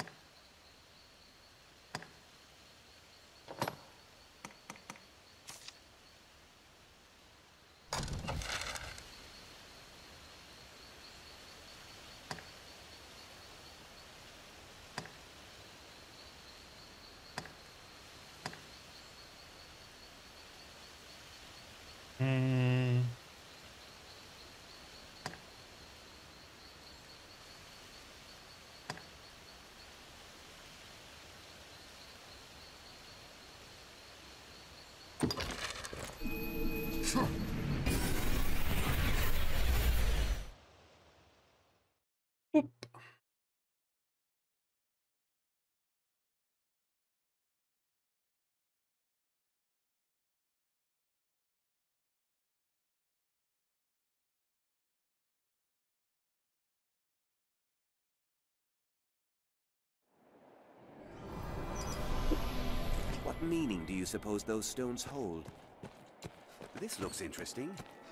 What meaning do you suppose those stones hold? This looks interesting.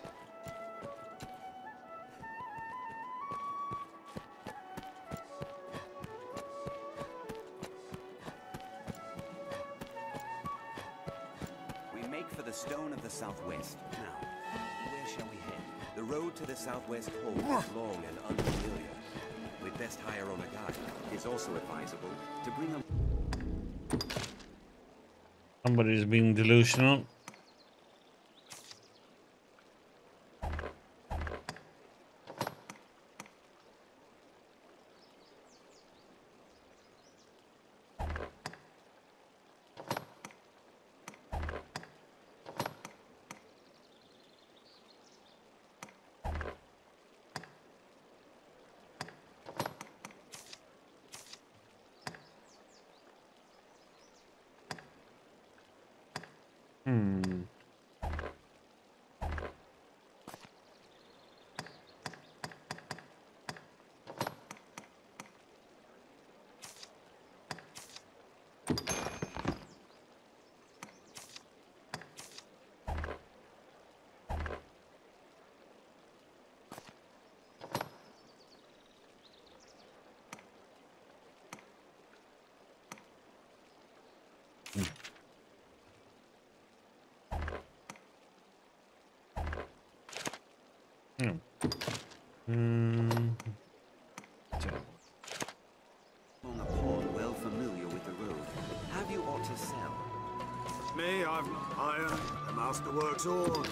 We make for the stone of the southwest. Now, where shall we head? The road to the southwest pole is long and unfamiliar. We'd best hire on a guide. It's also advisable to bring a... Somebody's being delusional. Along a pond well familiar Me, I've iron. The master works all.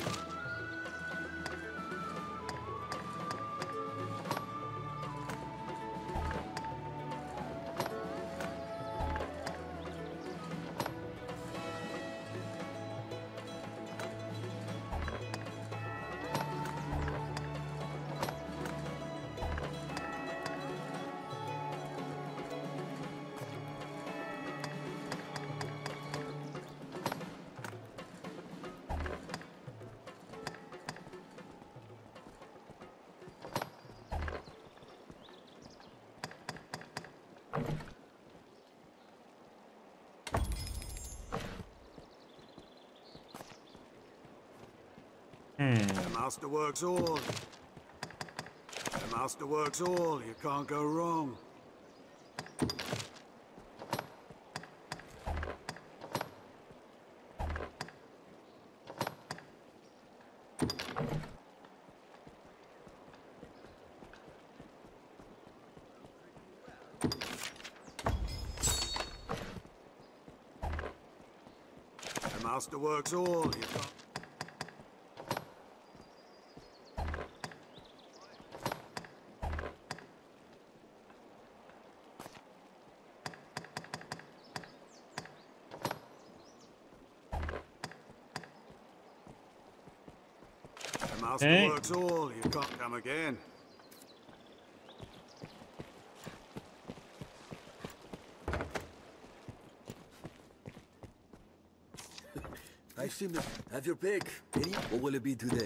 The master works all. The master works all. You can't go wrong. The master works all. You can't. The master Hey. works all. You can't come again. I seem to have your pick. What will it be today?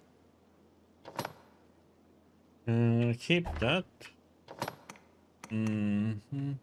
Keep that. Mm-hmm.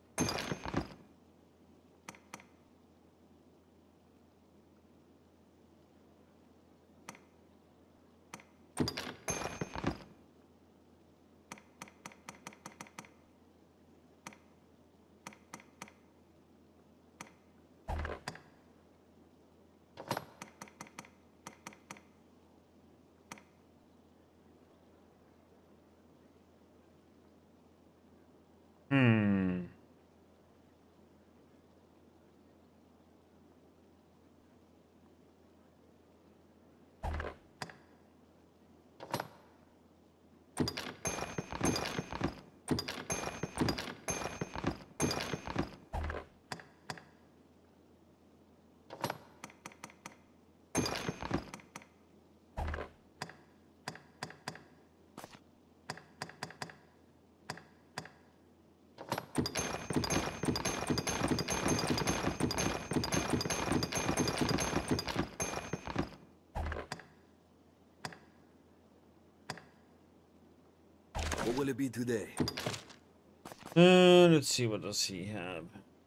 What will it be today? Let's see, what does he have?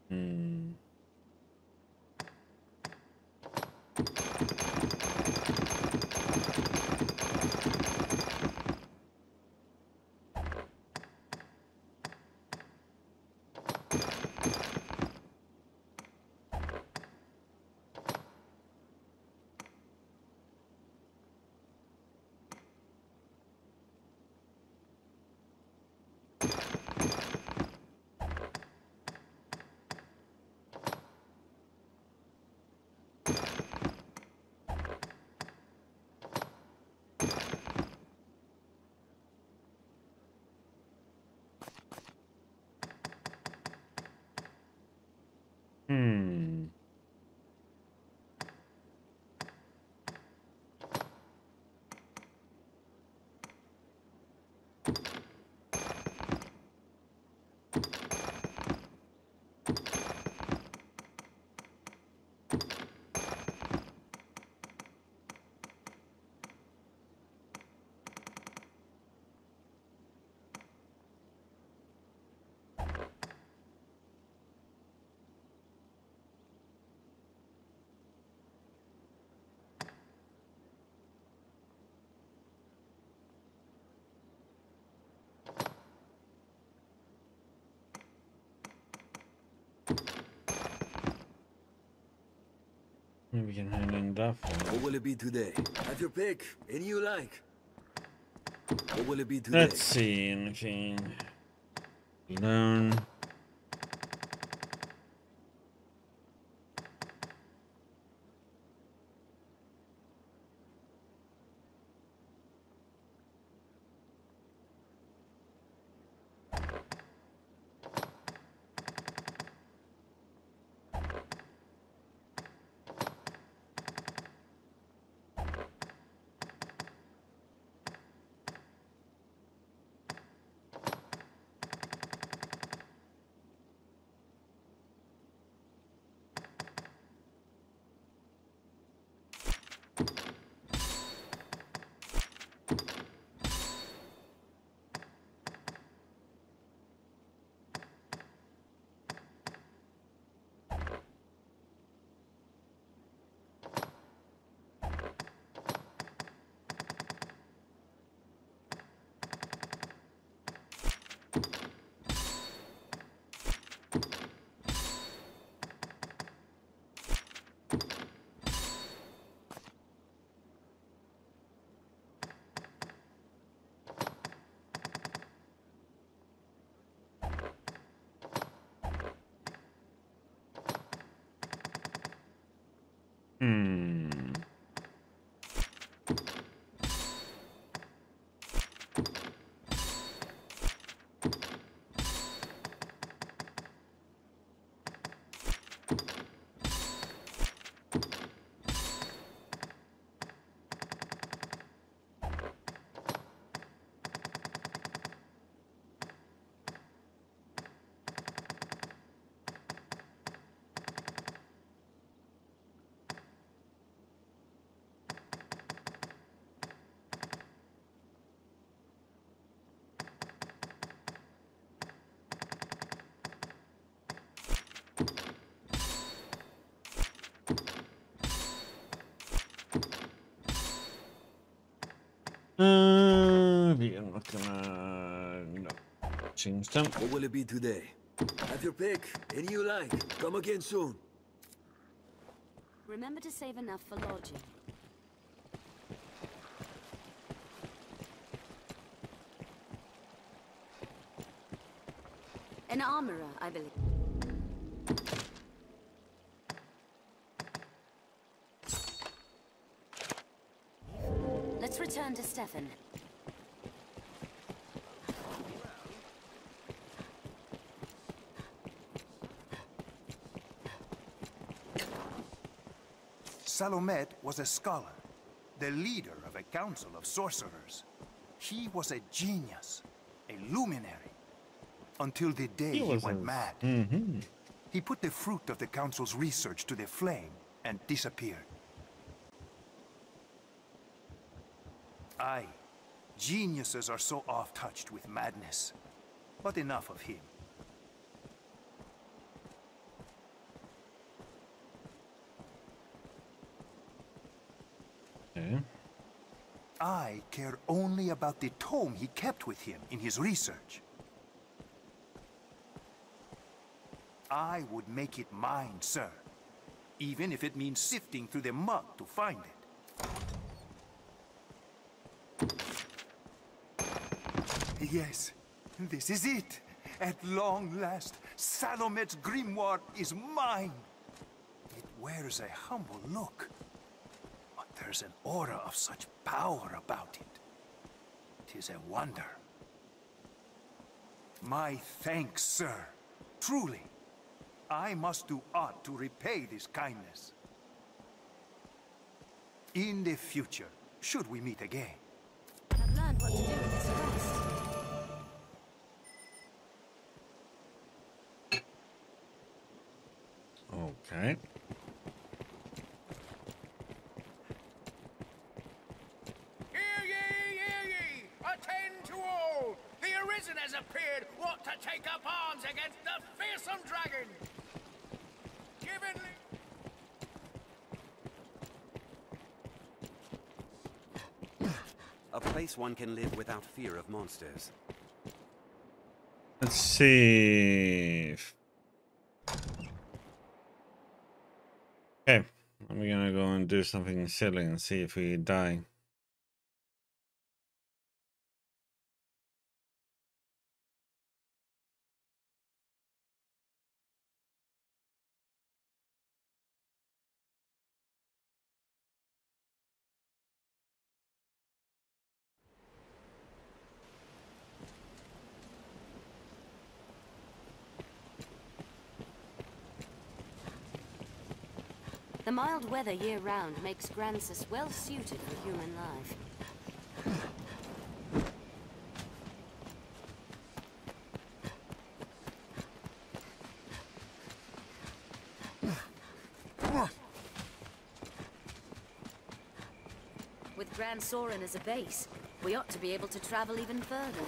Maybe we can hang in that one. What will it be today? Have your pick. Any you like. What will it be today? Let's see, anything. Learn. We are not gonna change them. What will it be today? Have your pick. Any you like. Come again soon. Remember to save enough for lodging. An armorer, I believe. Let's return to Stefan. Salomet was a scholar, the leader of a council of sorcerers. He was a genius, a luminary, until the day he went mad. He put the fruit of the council's research to the flame and disappeared. Aye, geniuses are so oft-touched with madness. But enough of him. I care only about the tome he kept with him in his research. I would make it mine, sir. Even if it means sifting through the mud to find it. Yes, this is it. At long last, Salomet's grimoire is mine. It wears a humble look. There's an aura of such power about it. 'Tis a wonder. My thanks, sir. Truly, I must do aught to repay this kindness. In the future, should we meet again. I've learned what to do with this quest. Okay. Has appeared, what to take up arms against the fearsome dragon. Given a place one can live without fear of monsters. Let's see. Okay, I'm gonna go and do something silly and see if we die. The mild weather year-round makes Grancis well-suited for human life. With Grand Soren as a base, we ought to be able to travel even further.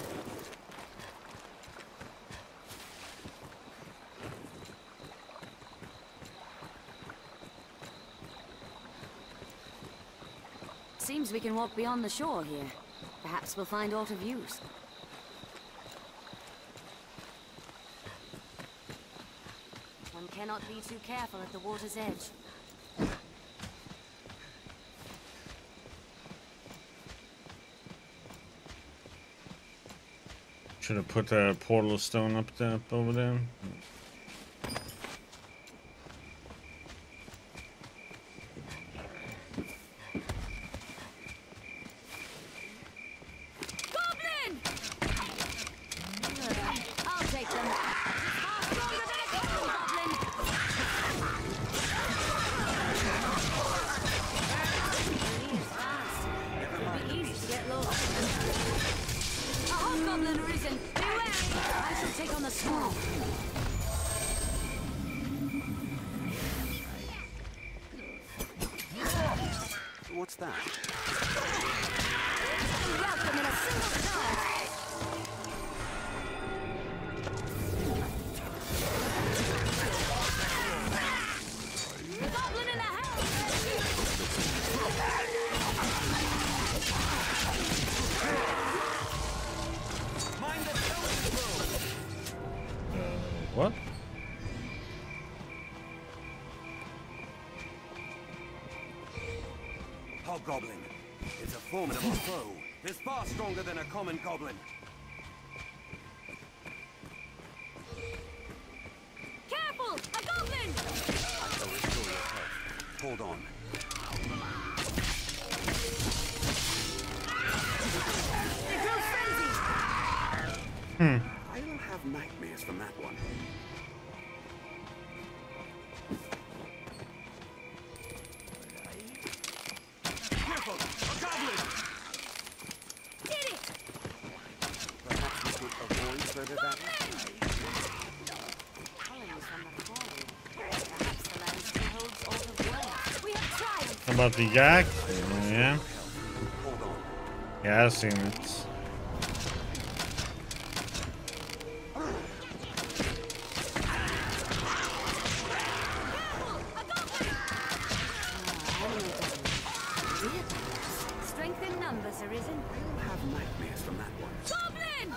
Seems we can walk beyond the shore here. Perhaps we'll find aught of use. One cannot be too careful at the water's edge. Should have put a portal stone up over there. What's that? Welcome in a single charge. Goblin in the house! What? Hobgoblin. It's a formidable foe. It's far stronger than a common goblin. Careful! A goblin! I shall restore your health. Hold on. They grow frenzied! I will have nightmares from that one. Careful! A goblin! Did it! Perhaps we could avoid further battle? Collins from the quarry. Perhaps the land still holds all the wealth. We have triumphed! How about the yak? Yeah. Hold on. Yeah, I've seen it. Strength in numbers arisen. I will have nightmares from that one. Goblin!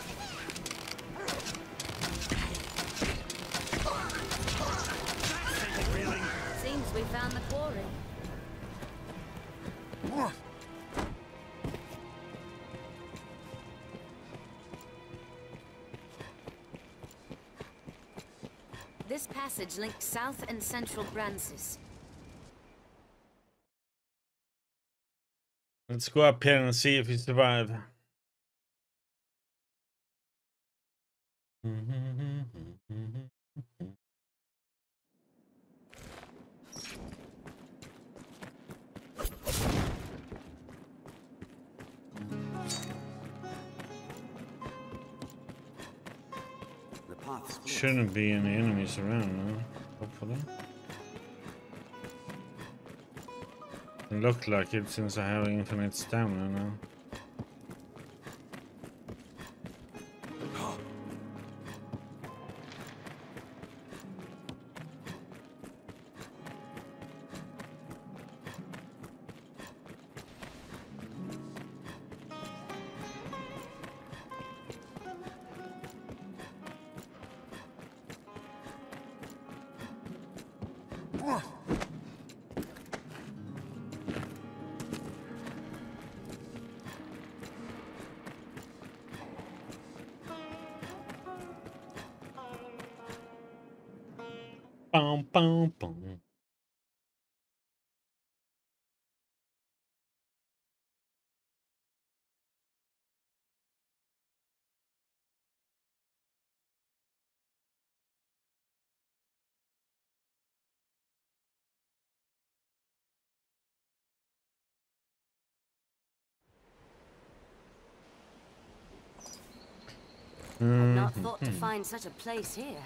Seems we found the quarry. This passage links South and Central Brancis. Let's go up here and see if we survive. The path splits. Shouldn't be any enemies around, no? Hopefully. Look like it since I have infinite stamina now. Boom, boom, boom. I'd not thought to find such a place here.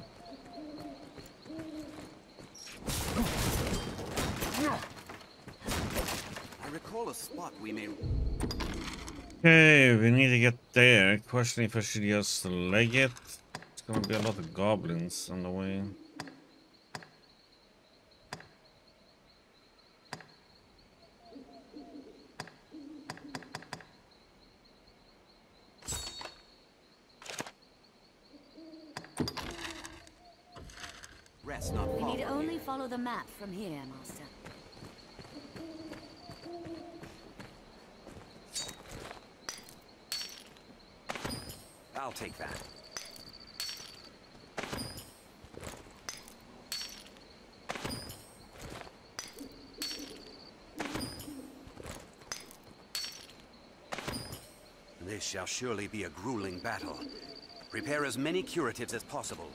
I recall a spot we may... Okay, we need to get there. Question if I should just leg it. It's gonna be a lot of goblins on the way. Rest, not We need follow. only follow the map from here, Master. I'll take that. This shall surely be a grueling battle. Prepare as many curatives as possible.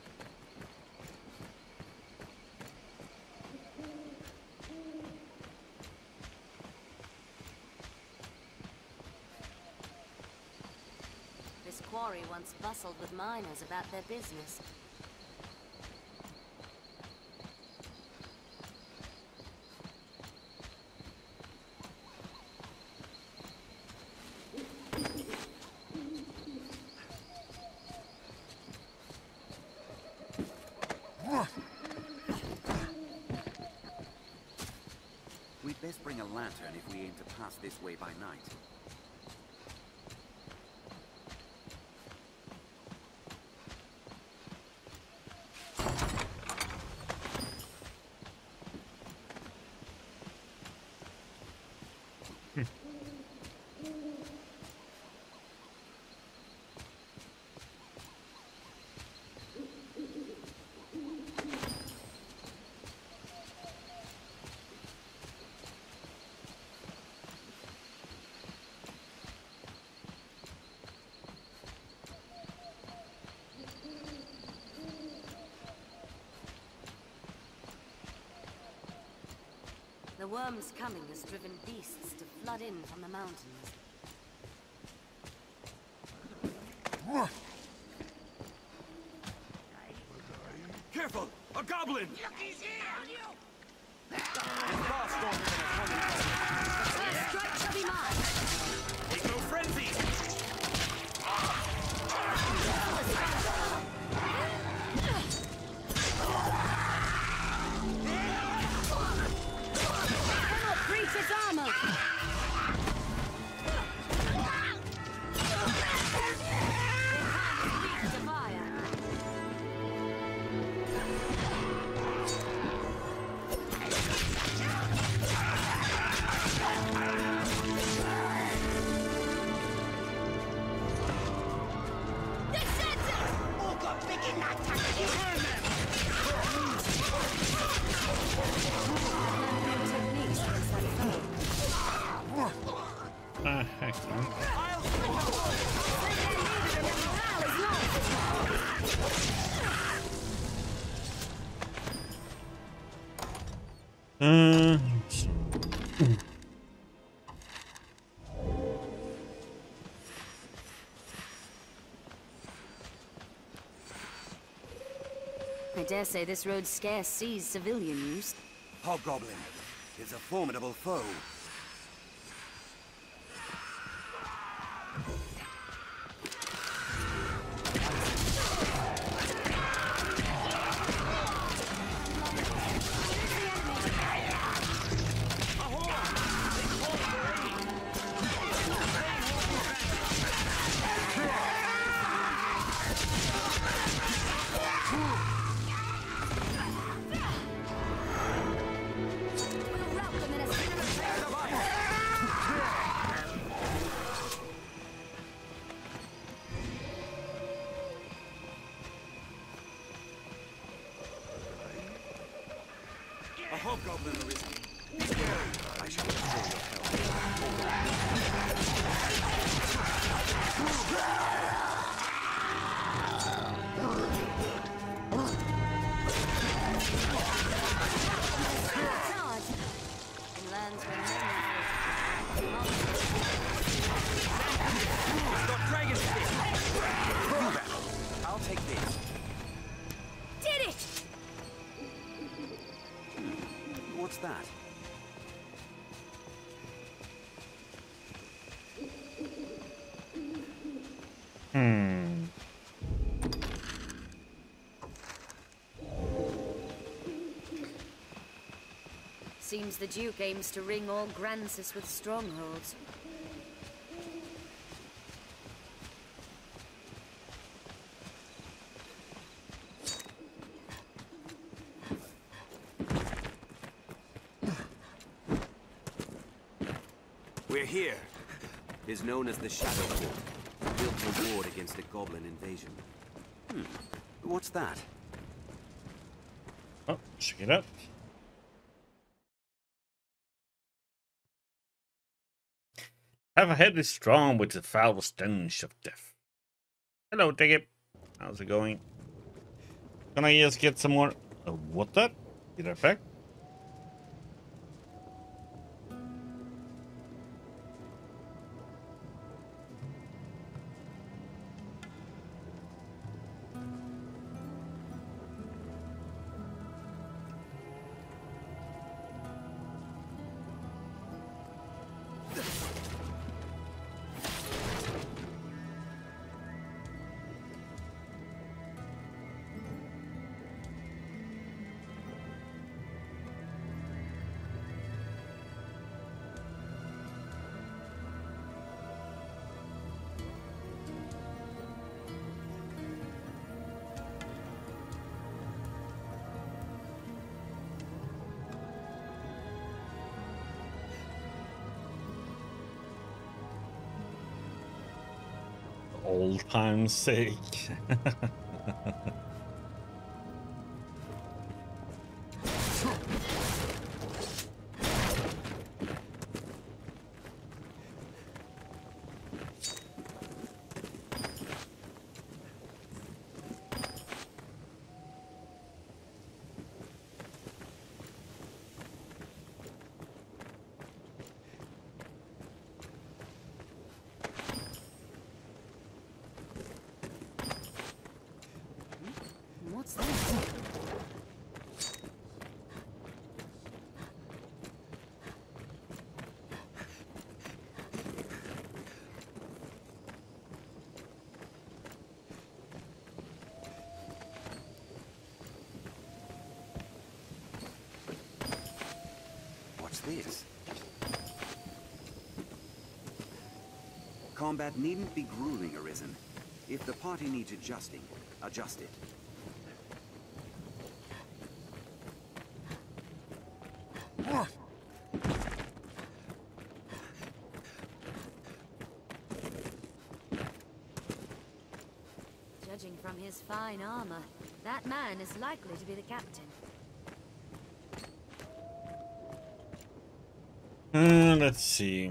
This quarry once bustled with miners about their business. We'd best bring a lantern if we aim to pass this way by night. The worm's coming has driven beasts to flood in from the mountains. Careful! A goblin! He's here! First strike shall be mine! Take no frenzy! Cannot breach its armor! Weak to fire. Techniques against that foe. Heck no. I dare say this road scarce sees civilian use. Hobgoblin is a formidable foe. We'll rout them in a A hobgoblin arisen. Be wary. I shall restore your health. charge. In lands where men Got dragon stick! I'll take this. did it! What's that? Seems the Duke aims to ring all Grancis with strongholds. We're here. Is known as the Shadow Fort, built to ward against a goblin invasion. What's that? Oh, check it out. Have a head is strong with the foul stench of death. Hello, Tiggip. How's it going? Can I just get some more water? Be right back. Old time's sake. What's this? What's this? Combat needn't be grueling, Arisen. If the party needs adjusting, adjust it. Judging from his fine armor, that man is likely to be the captain. Let's see.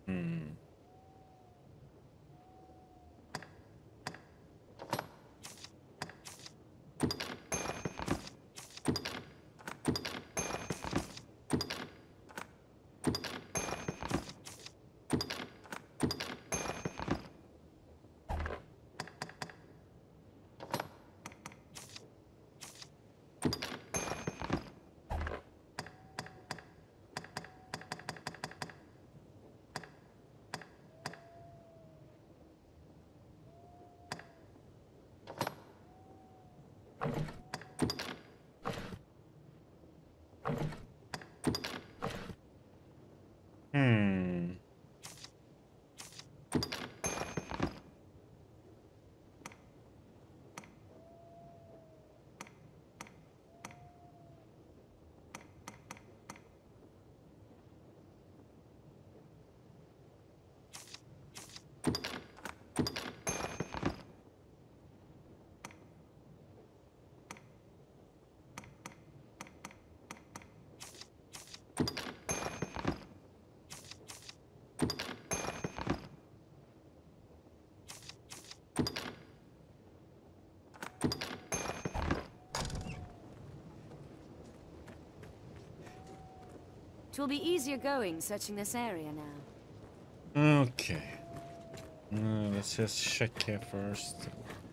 It will be easier going searching this area now. Okay. Let's just check here first.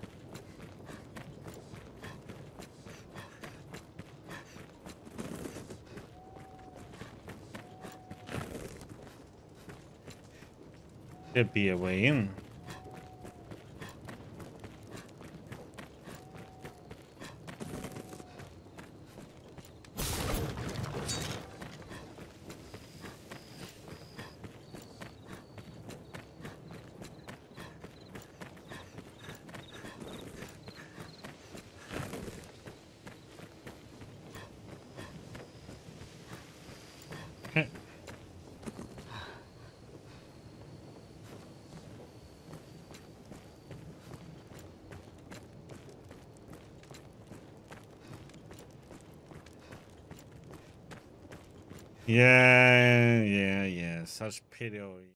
There'd be a way in. Yeah. Such pity.